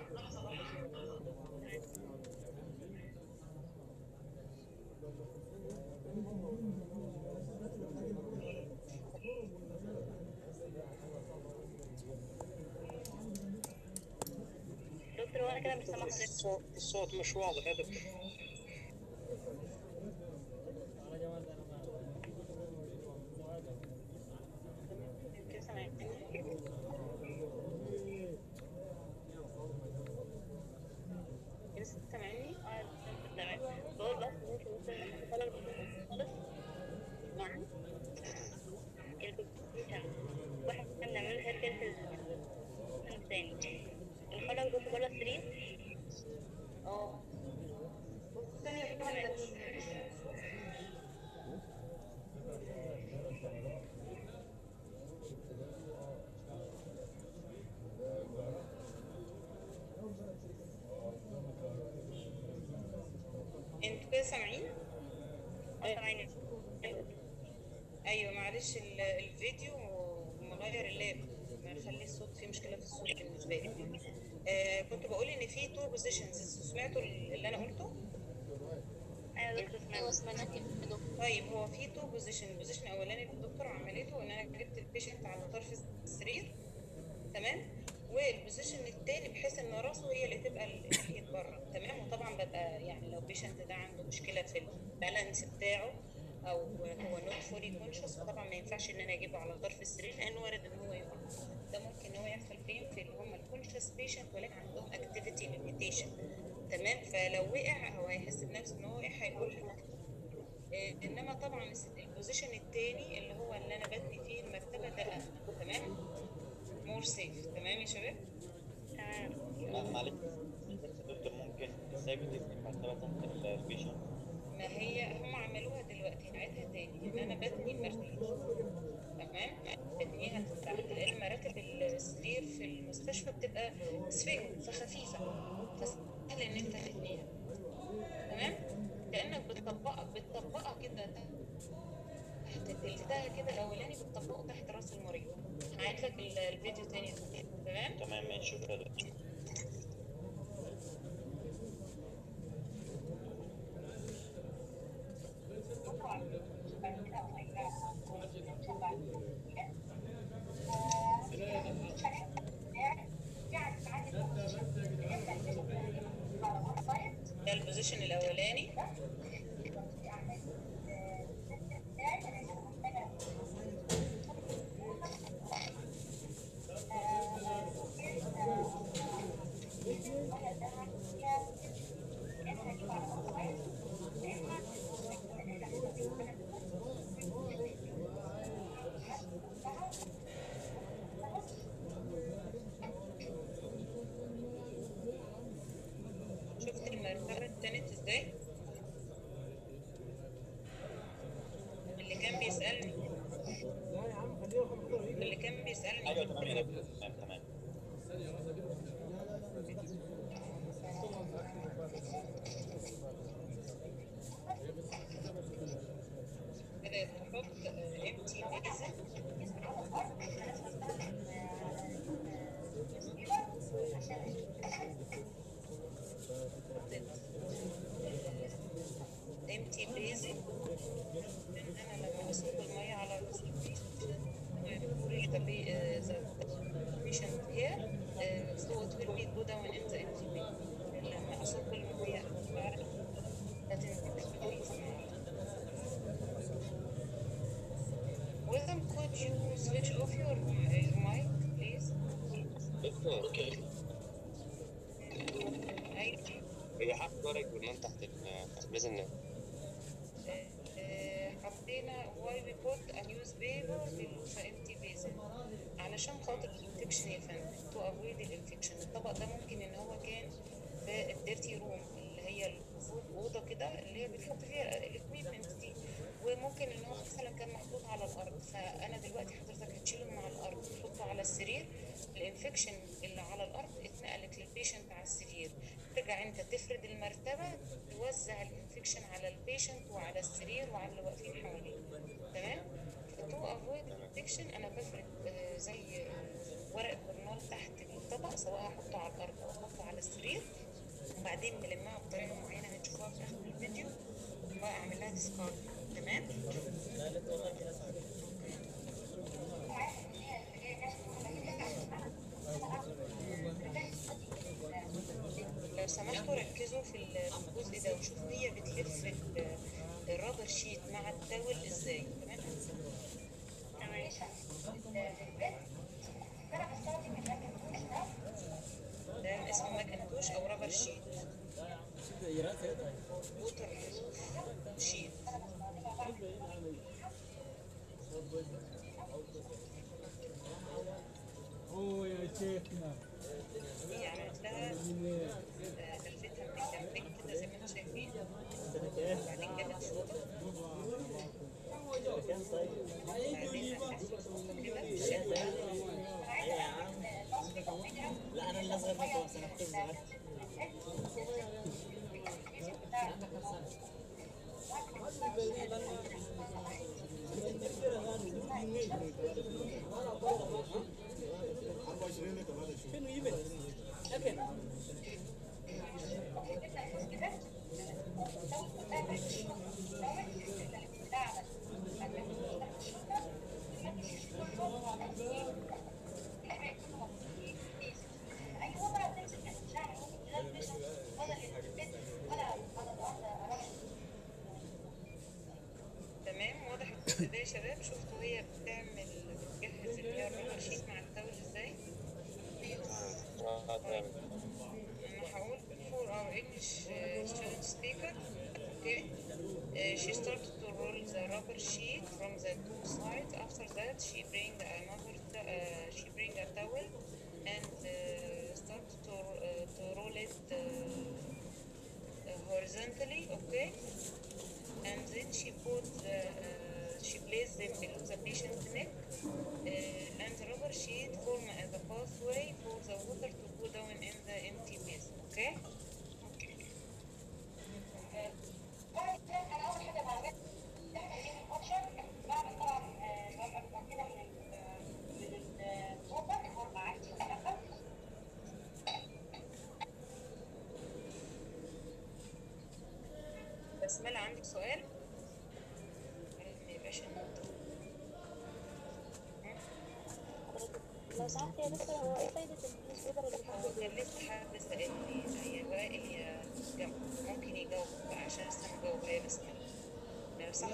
دكتور وانا كده مش سامع حضرتك. الصوت مش واضح يا دكتور. سامعني؟ تمام. بقول بس خالص. نعم. واحد بنعمله هير كير في الثاني. الخرج جوه بره السرير. انتوا كده سامعين؟ سامعين. ايوه معلش الفيديو مغير اللاب مخلي الصوت فيه مشكله في الصوت بالنسبه لي. كنت بقول ان في تو بوزيشنز، سمعتوا اللي انا قلته؟ ايوه سمعناكي. طيب هو في تو بوزيشن، البوزيشن الاولاني اللي الدكتور عملته ان انا جبت البيشنت على طرف السرير تمام، البوزيشن التاني بحيث ان راسه هي اللي تبقى ناحيه بره. تمام. وطبعا ببقى يعني لو بيشنت ده عنده مشكله في البالانس بتاعه او هو نوت فولي كونشس، فطبعا ما ينفعش ان انا اجيبه على طرف السرير لانه وارد ان هو يقع. ده ممكن ان هو يحصل فين في اللي هم الكونشس بيشنت ولكن عندهم اكتيفيتي ليميتيشن. تمام. فلو وقع هو هيحس بنفسه ان هو وقع هيقول انما طبعا البوزيشن التاني اللي هو اللي انا بتني فيه المرتبه ده امن. تمام. مور سيف. تمام يا شباب. معلش دكتور، ممكن ازاي بتبني المرتبة تحت البيشنت؟ ما هي هم عملوها دلوقتي، نعيدها تاني ان انا بتني مرتين. تمام. بتنيها تحت لان مراتب السرير في المستشفى بتبقى سفنج فخفيفه، فسهل ان انت تتنيها. تمام. كانك بتطبقها كده تحت تلتها كده الاولاني، بتطبقه تحت راس المريض. هعيد لك الفيديو تاني. تمام. تمام ماشي، شكرا. ده البوزيشن الاولاني. شفت المرتبة اتنت ازاي؟ اللي كان بيسألني ايوه تمام يا دكتور، تمام. كده تحط empty basin empty basin. انا لما اصب الميه على راس the patient here so it will be go down in the empty basin. لما اصب الميه William, could you switch off your mic, please? اوكي. أيوة. هي حاطط ورق بالمان تحت باذن الله. حطينا why we put a newspaper في empty basin علشان خاطر الانفكشن يا فندم، to avoid الانفكشن. الطبق ده ممكن ان هو كان في الديرتي روم اللي هي المفروض اوضه كده اللي هي بتحط فيها الاكويبمنت دي، وممكن ان هو مثلا كان محطوط على الارض. فانا دلوقتي حضرتك هتشيله من على الارض تحطه على السرير، الانفكشن اللي على الارض اتنقلت للبيشنت على السرير، ترجع انت تفرد المرتبه توزع الانفكشن على البيشنت وعلى السرير وعلى اللي واقفين حواليه. تمام. تو افويد الانفكشن انا بفرد زي ورق جورنال تحت الطبق، سواء هحطه على الارض او احطه على السرير، وبعدين ملمها بطريقه معينه هنشوفها في اخر الفيديو واعمل لها ديسكارد. تمام. لو سمحتوا ركزوا في الجزء ده وشوفوا هي بتلف الرابر شيت مع التاول ازاي. تمام. ده اسمه ماكنتوش او رابر شيت، ووتر شيت. يا شيخنا هي عملت لها لفتها من الجنبين كده زي ما انتم شايفين، وبعدين جابت فوطه، بعدين كده شدها. لا انا اللي اصغر منك بس انا كنت صغير. فين يجيب لكن شباب شفتوا هي بتجهز اللي هي الرابر شيت مع التاول ازاي؟ طيب انا هقول for our English student speaker. Okay. She started to roll the rubber sheet from the two sides. After that, she bring a towel and start to roll it horizontally. Okay. And then she placed them below the patient's neck, and the rubber sheet form as a pathway for the water to go down in the empty basin. Okay. بسملة عندك سؤال؟ ما يبقاش لو سمحت يا دكتور، هو ايه فايدة النيوز بيبر اللي هو كان لسه حد سألني هي وائل يا جنب ممكن يجاوب بقى عشان لسه مجاوب ايه بسملة. لو صح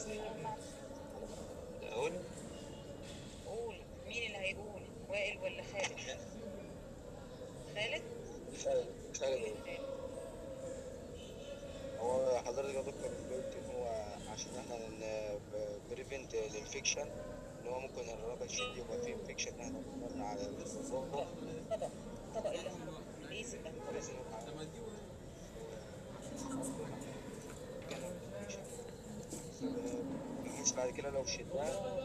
أقول قول مين اللي هيقول، وائل ولا خالد؟ خالد؟ خالد. هو حضرتك يا دكتور قلت ان هو عشان احنا بريفنت الانفكشن ان هو ممكن الرابر شيت يبقى فيه انفكشن احنا بنمنع على الوقوع. طبق اللي لازم ده بحيث بعد كده لو شدناه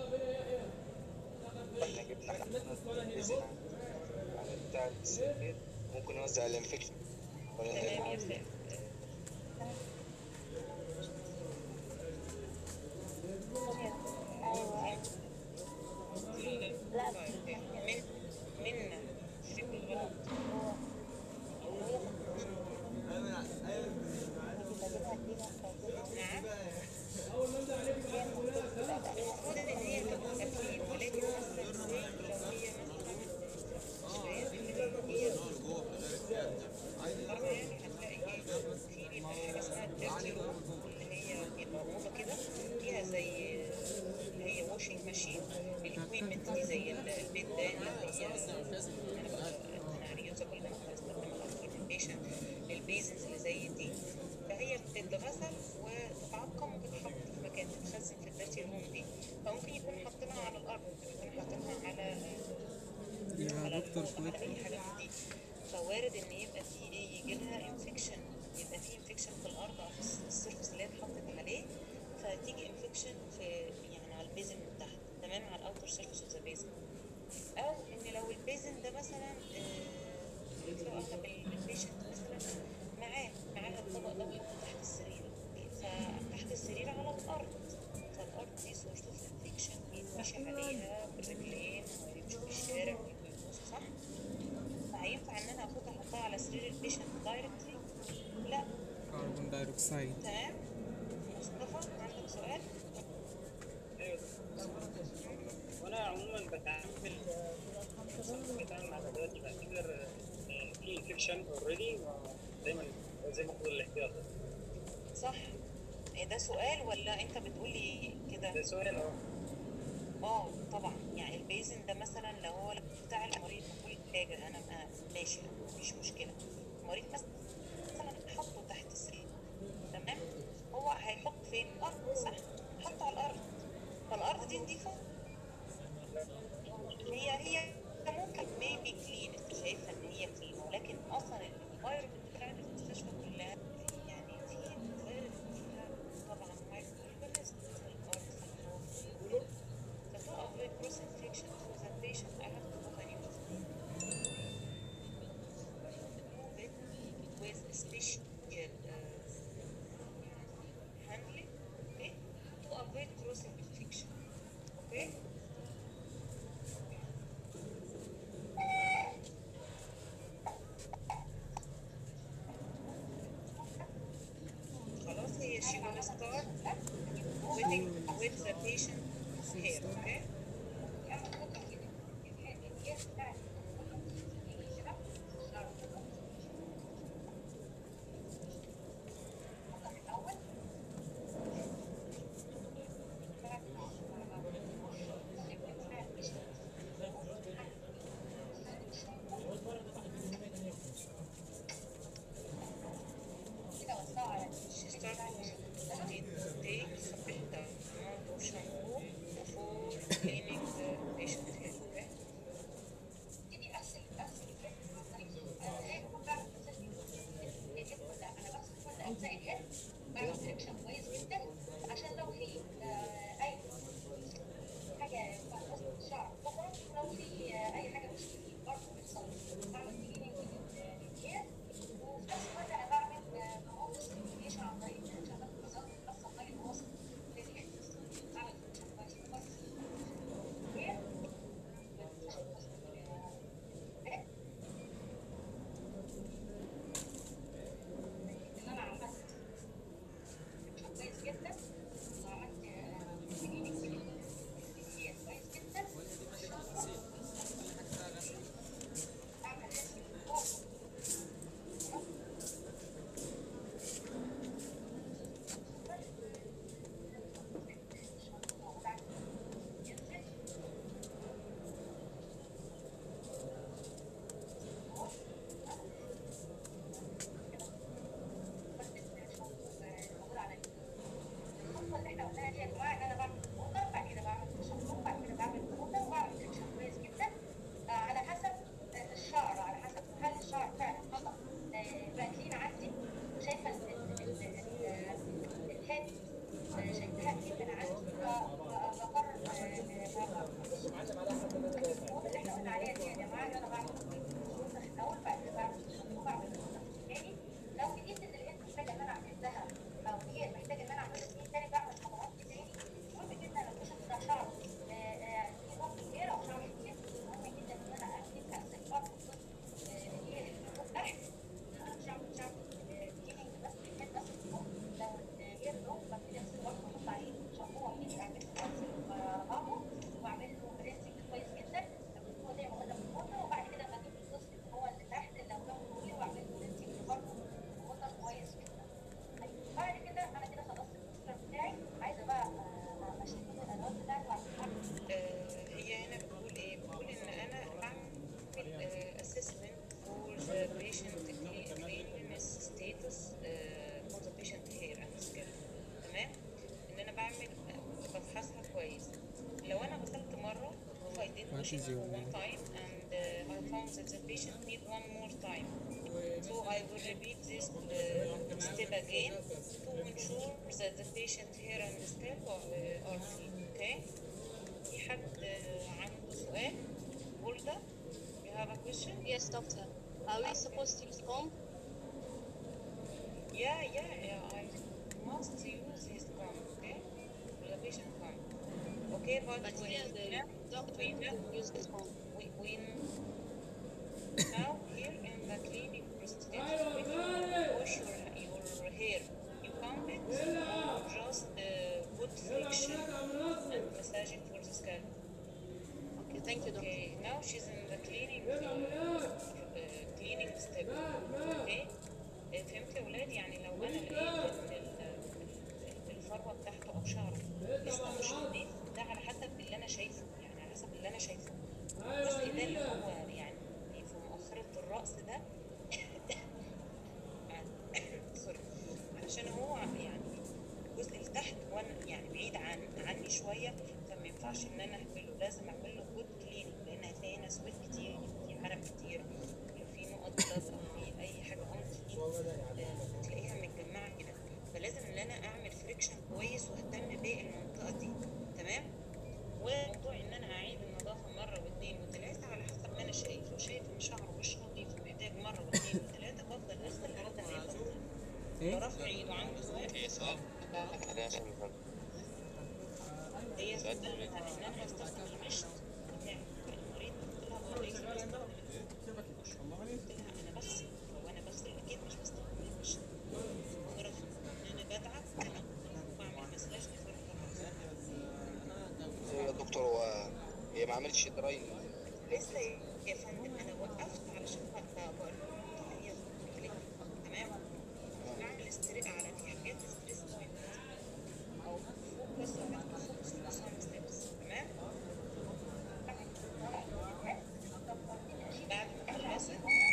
احنا جبنا احنا بتاع السكين ممكن يوزع الانفكشن. تمام يا خالد. منا شكل الغلط. نعم المفروض ان هي تبقى اكيد، ولكن مثلا لو هي مثلا حاجه اسمها الديرتي روم اللي هي بيبقى اوضه كده فيها زي اللي هي واشنج ماشين. الاكويبمنت دي زي البندان اللي هي انا ريوزابل ده بستخدمها اكتر من بيشنت. البيزنز اللي زي دي فهي بتتغسل وتتعقم وتتحط في مكان تتخزن في الديرتي روم دي. فممكن يكون حاطينها على الارض، يكون حاطينها على دكتور على اي حاجه من دي. فوارد ان يبقى في يجي لها انفكشن، يبقى في انفكشن في الارض او في السيرفس اللي هي اتحطت عليه، فتيجي انفكشن في يعني على البيزن من تحت، تمام، على الاوتر سيرفس اوف ذا بيزن. او ان لو البيزن ده مثلا لو اغلب البيشنت مثلا معاها الطبق ده وحطه تحت السرير، فتحت السرير على الارض، فالارض دي سورس اوف انفكشن بيتمشي عليها بالرجلين ويمشوا في الشارع ويبوسوا، صح؟ فهينفع ان انا اخدها احطها على سرير البيشنت دايركتلي؟ لا. كربون دايوكسيد. تمام. مصطفى عندك سؤال؟ ايوه. وانا عموما بتعامل مع دلوقتي بعتبر في انفكشن اوريدي، دايما لازم اخد الاحتياط. صح. ده سؤال ولا انت بتقولي كده؟ ده سؤال. طبعا يعني البيزن ده مثلا لو هو بتاع المريض وكل حاجه انا ماشي مفيش مشكله. المريض مثلا حطه تحت السرير، تمام، هو هيحط فين؟ الارض، صح؟ حطه على الارض، فالارض دي نضيفه، هي ممكن ميبي كلين، انت شايفها ان هي كلين، ولكن اصلا الانفايرمنت بتاعت المستشفى كلها يعني في فيها طبعا مايكرو اورجانيزم في الارض في الهواء. to avoid cross infection for the patient, I have to put a new move it with special handling, okay, to avoid cross infection, okay. خلاص هي she will start with the patient hair, okay. is your one time and I found that the patient need one more time. So I will repeat this step again to ensure that the patient hair and scalp are clean. Okay? في حد عنده سؤال؟ Golda, you have a question? Yes, doctor. Are we supposed to use comb? Yeah, I must use his comb, okay? For the patient comb. Okay, but here the doctor use his comb. We now here in the clinic procedure, when you wash your hair, you comb it or just put friction and massaging for the scalp. Okay, thank you, doctor. Okay, now she's in the cleaning cleaning step. Okay, فهمت يا ولاد؟ يعني لو انا لقيت ان الفروه بتاعته او شعره لسه مش نضيف، ده على حسب اللي انا شايفه، يعني على حسب اللي انا شايفه. الجزء ده اللي هو يعني في مؤخرة الرأس ده سوري، علشان هو يعني الجزء اللي تحت وانا يعني بعيد عني شوية، فما ينفعش ان انا اهمله، لازم اعمل له جود كليننج، لان هتلاقي هنا سويت كتير، في عرق كتير، في نقط بلاد او في اي حاجة هتلاقيها متجمعة كده، فلازم ان انا اعمل فريكشن كويس واهتم بالمنطقة دي. تمام؟ وموضوع ان انا اعيد النظافه مره واثنين وثلاثه على حسب ما انا شايف، لو شايف ان شعره مش نظيف ومحتاج مره واثنين وثلاثه بفضل اغسل لغايه ما يبقى نظيف. لو رفع ايده عنده سؤال هي سؤال هي سؤال ان انا بستخدم المشط بتاع المريض، قلت لها بره يجي بستخدم قلت لها انا بغسل، لو انا بغسل اكيد مش بستخدم المشط، مجرد ان انا بدعك وبعمل مساج لفرق الراس. يا دكتور هي ما عملتش دراي لسه يا فندم، انا وقفت علشان بقول هي تمام، بعمل استريق على نهاية ستريس بوينت او فوكس اون ستيبس. تمام، بعد ما خلصت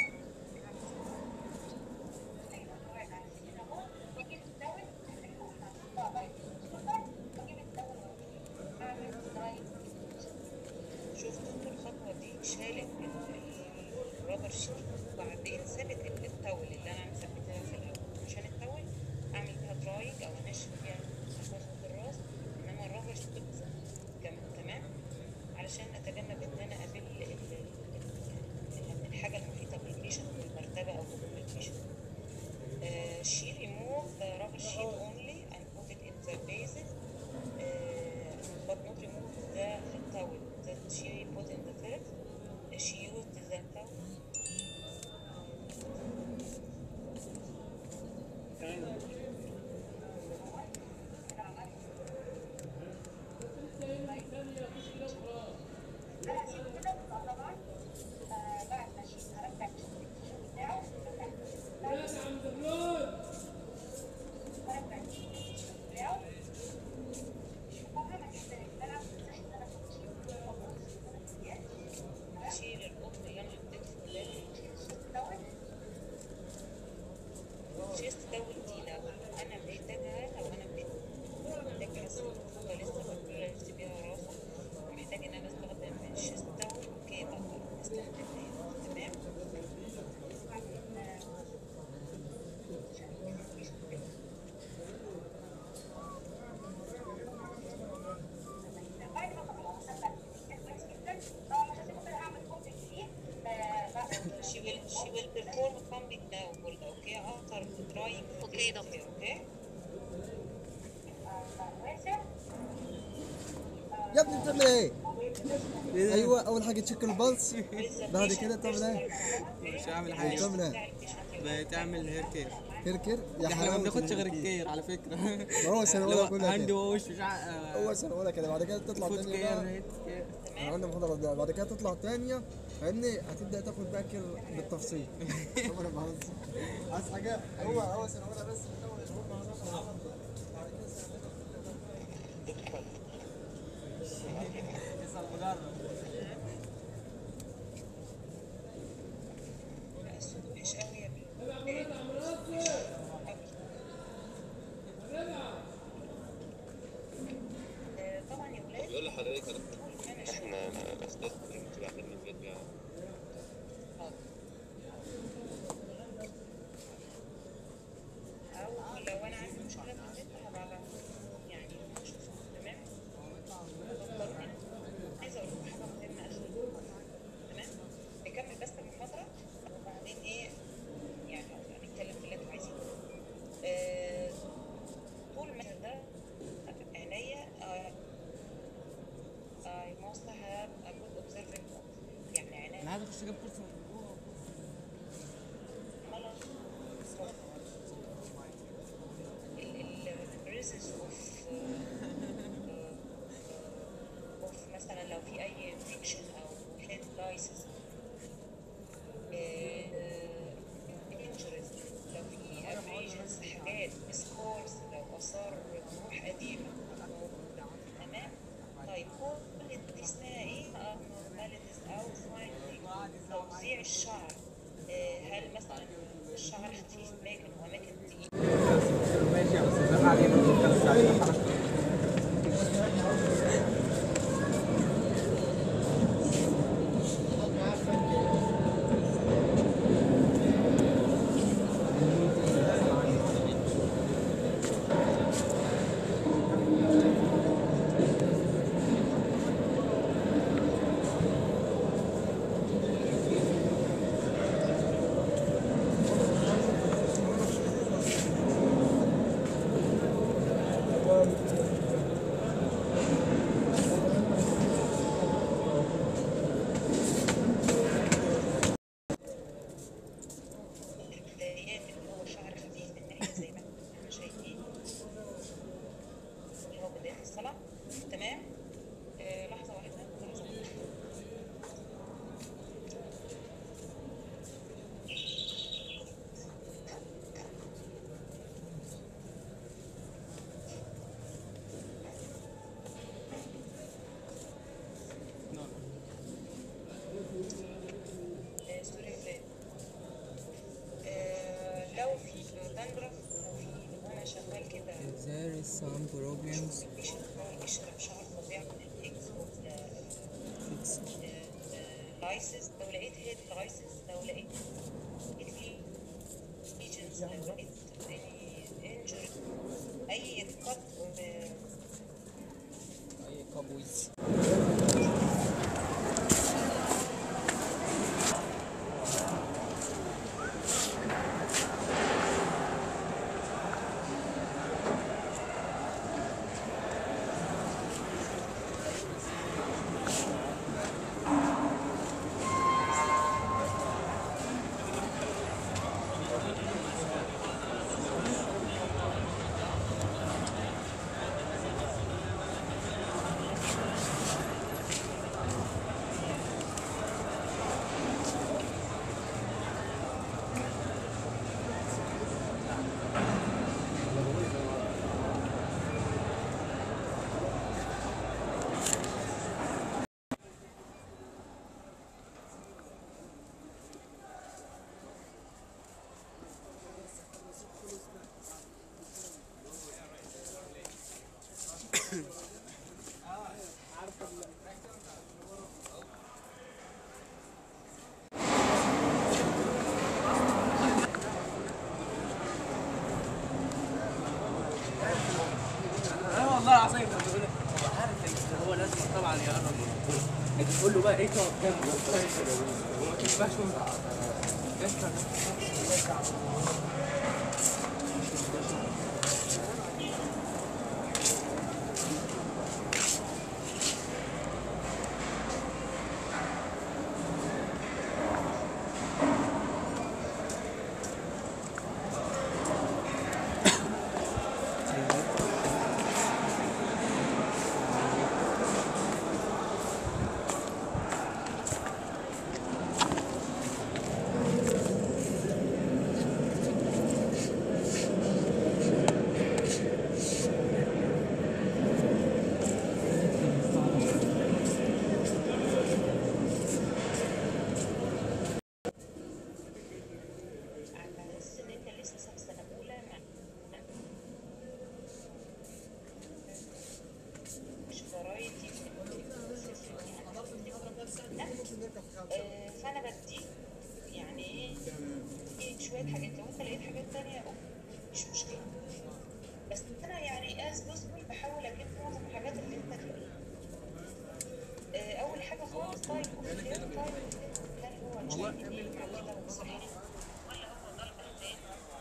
شفت الخطوة دي، شالت الرابر شيت وبعدين سابت التاول اللي انا مثبتها في الاول عشان التاول اعمل بيها دراينج او انشف بيها خطوة الراس، انما الرابر شيت تمام علشان اتجنب ان انا اقابل الحاجة المحيطة بالبيشنت بالمرتبة او بالبيشنت. She removed the rubber sheet only and put it in the basin, but not remove the towel that she put in the first. She used the towel. She will perform combing now, okay, after drying. Okay, doctor. Okay. يا ابني بتعمل ايه؟ ايوه اول حاجه تشيك البلس، بعد كده تعمل ايه؟ مش هعمل حاجه، بتعمل ايه؟ بتعمل هير كير. هير كير؟ يا احنا ما بناخدش غير الكير على فكره. ما هو سنه اولى كلها عندي كده. وش مش هو سنه اولى كده، بعد كده تطلع فوت تانية كير بقى. هيت كير. احنا قلنا المحاضره ده، بعد كده تطلع تانية فاهمني، هتبدا تاخد بقى كير بالتفصيل. انا بهزر. عايز حاجه؟ هو سنه اولى بس الاول اللي هم بعد كده اسال مجرب. مش قوي يا طبعا يا ولاد بيقول لحضرتك احنا بستخدم هل مثلا الشعر خفيف اماكن واماكن تقيله؟ ماشي بس ده علينا بنتكلم علينا البدايات اللي هو شعر خفيف من ناحيه زي ما احنا شايفين اللي هو بدايه الصلع. تمام. لحظه واحده لحظه واحده. سوري يا ولاد. لو في دندرف لو في وانا شغال كده There is some problems. يشرب شعر فظيع من الاكس لايسس. لو لقيت هيد لايسس، لو لقيت ليجنز، لو لقيت اي انجري، اي قط أي كابوس. والله العظيم كان بيقول لك هو عارف ان هو لازم طبعا يقرب انت تقول له بقى ايه تقعد جنبه وما تشبهش على اساس ان انت لسه في سنه اولى مش فرايتي فانا بديك يعني ايه شويه حاجات. لو انت لقيت حاجات تانية مش مشكله، بس انا يعني از بوسبل بحاول اجيب معظم الحاجات اللي انت تلاقيها. اول حاجه خالص تايب اوف هير. تايب اوف هير هل هو جاي مع كده وصحي ولا هو ضل بهدان؟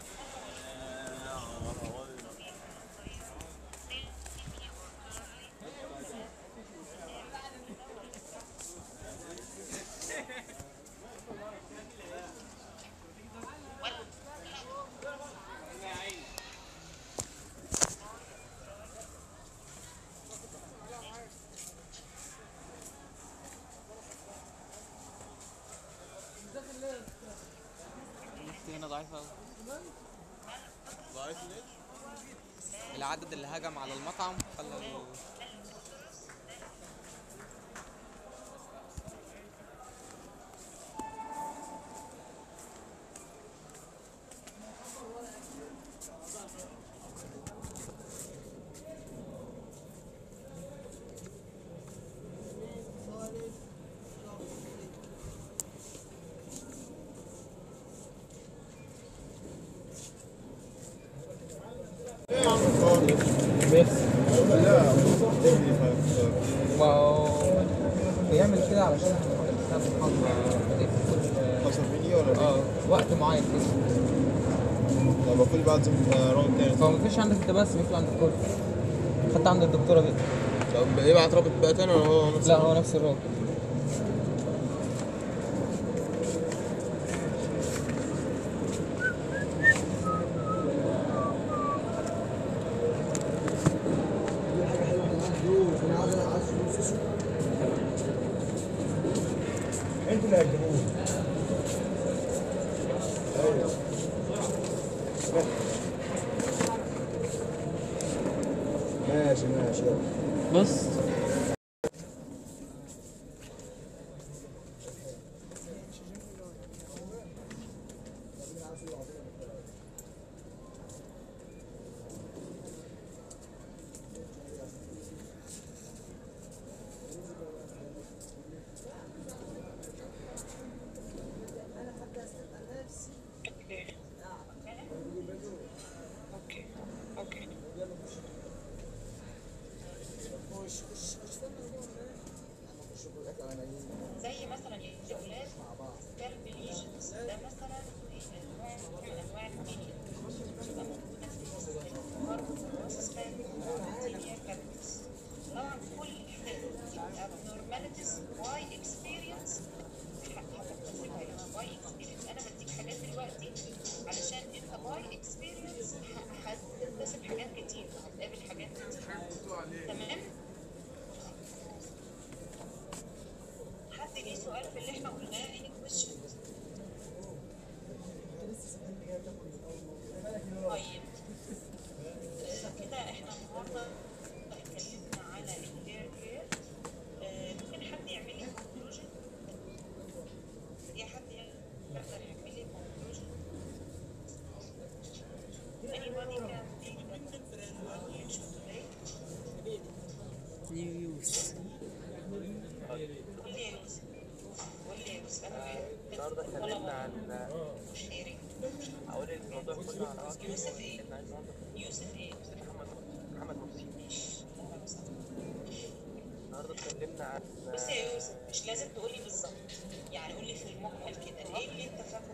هنا ضعيفة أوي. العدد اللي هجم على المطعم خلى بيرسم. لا ما هو بيعمل كده علشان احنا بنعمل محاضرة 15 ولا وقت معين كده. طب المفروض بعد راوند تاني. هو مفيش عندك انت بس، مفيش عند الكل. حتى عند الدكتورة دي. طب يبعت رابط بقى تاني ولا هو نفس لا هو نفس الرابط. انتوا اللي هتجيبوه. ماشي بص زي مثلا الجولات سكالب ليجنز، ده مثلا نوع من انواع الميديا بتبقى موجوده في طبعا كل abnormalities by experience هتكتسبها. يعني by experience انا بديك حاجات دلوقتي علشان انت by experience هتكتسب حاجات كتير، هتقابل حاجات كتير. تمام؟ حد ليه سؤال في اللي احنا قلناه؟ any questions؟ طيب كده احنا النهارده اتكلمنا على الهير كير. ممكن حد يعمل لي conclusion؟ حد يقدر يعمل لي conclusion؟ anybody can make the conclusion today؟ قول لي يا يوسف، انا بحب النهارده اتكلمنا عن شيرنج. هقول لك الموضوع كله على بعض. يوسف ايه؟ يوسف محمد مرسي. النهارده اتكلمنا عن بص يا يوسف، مش لازم تقولي بالظبط، يعني قولي في المجمل كده ايه اللي انت فاكره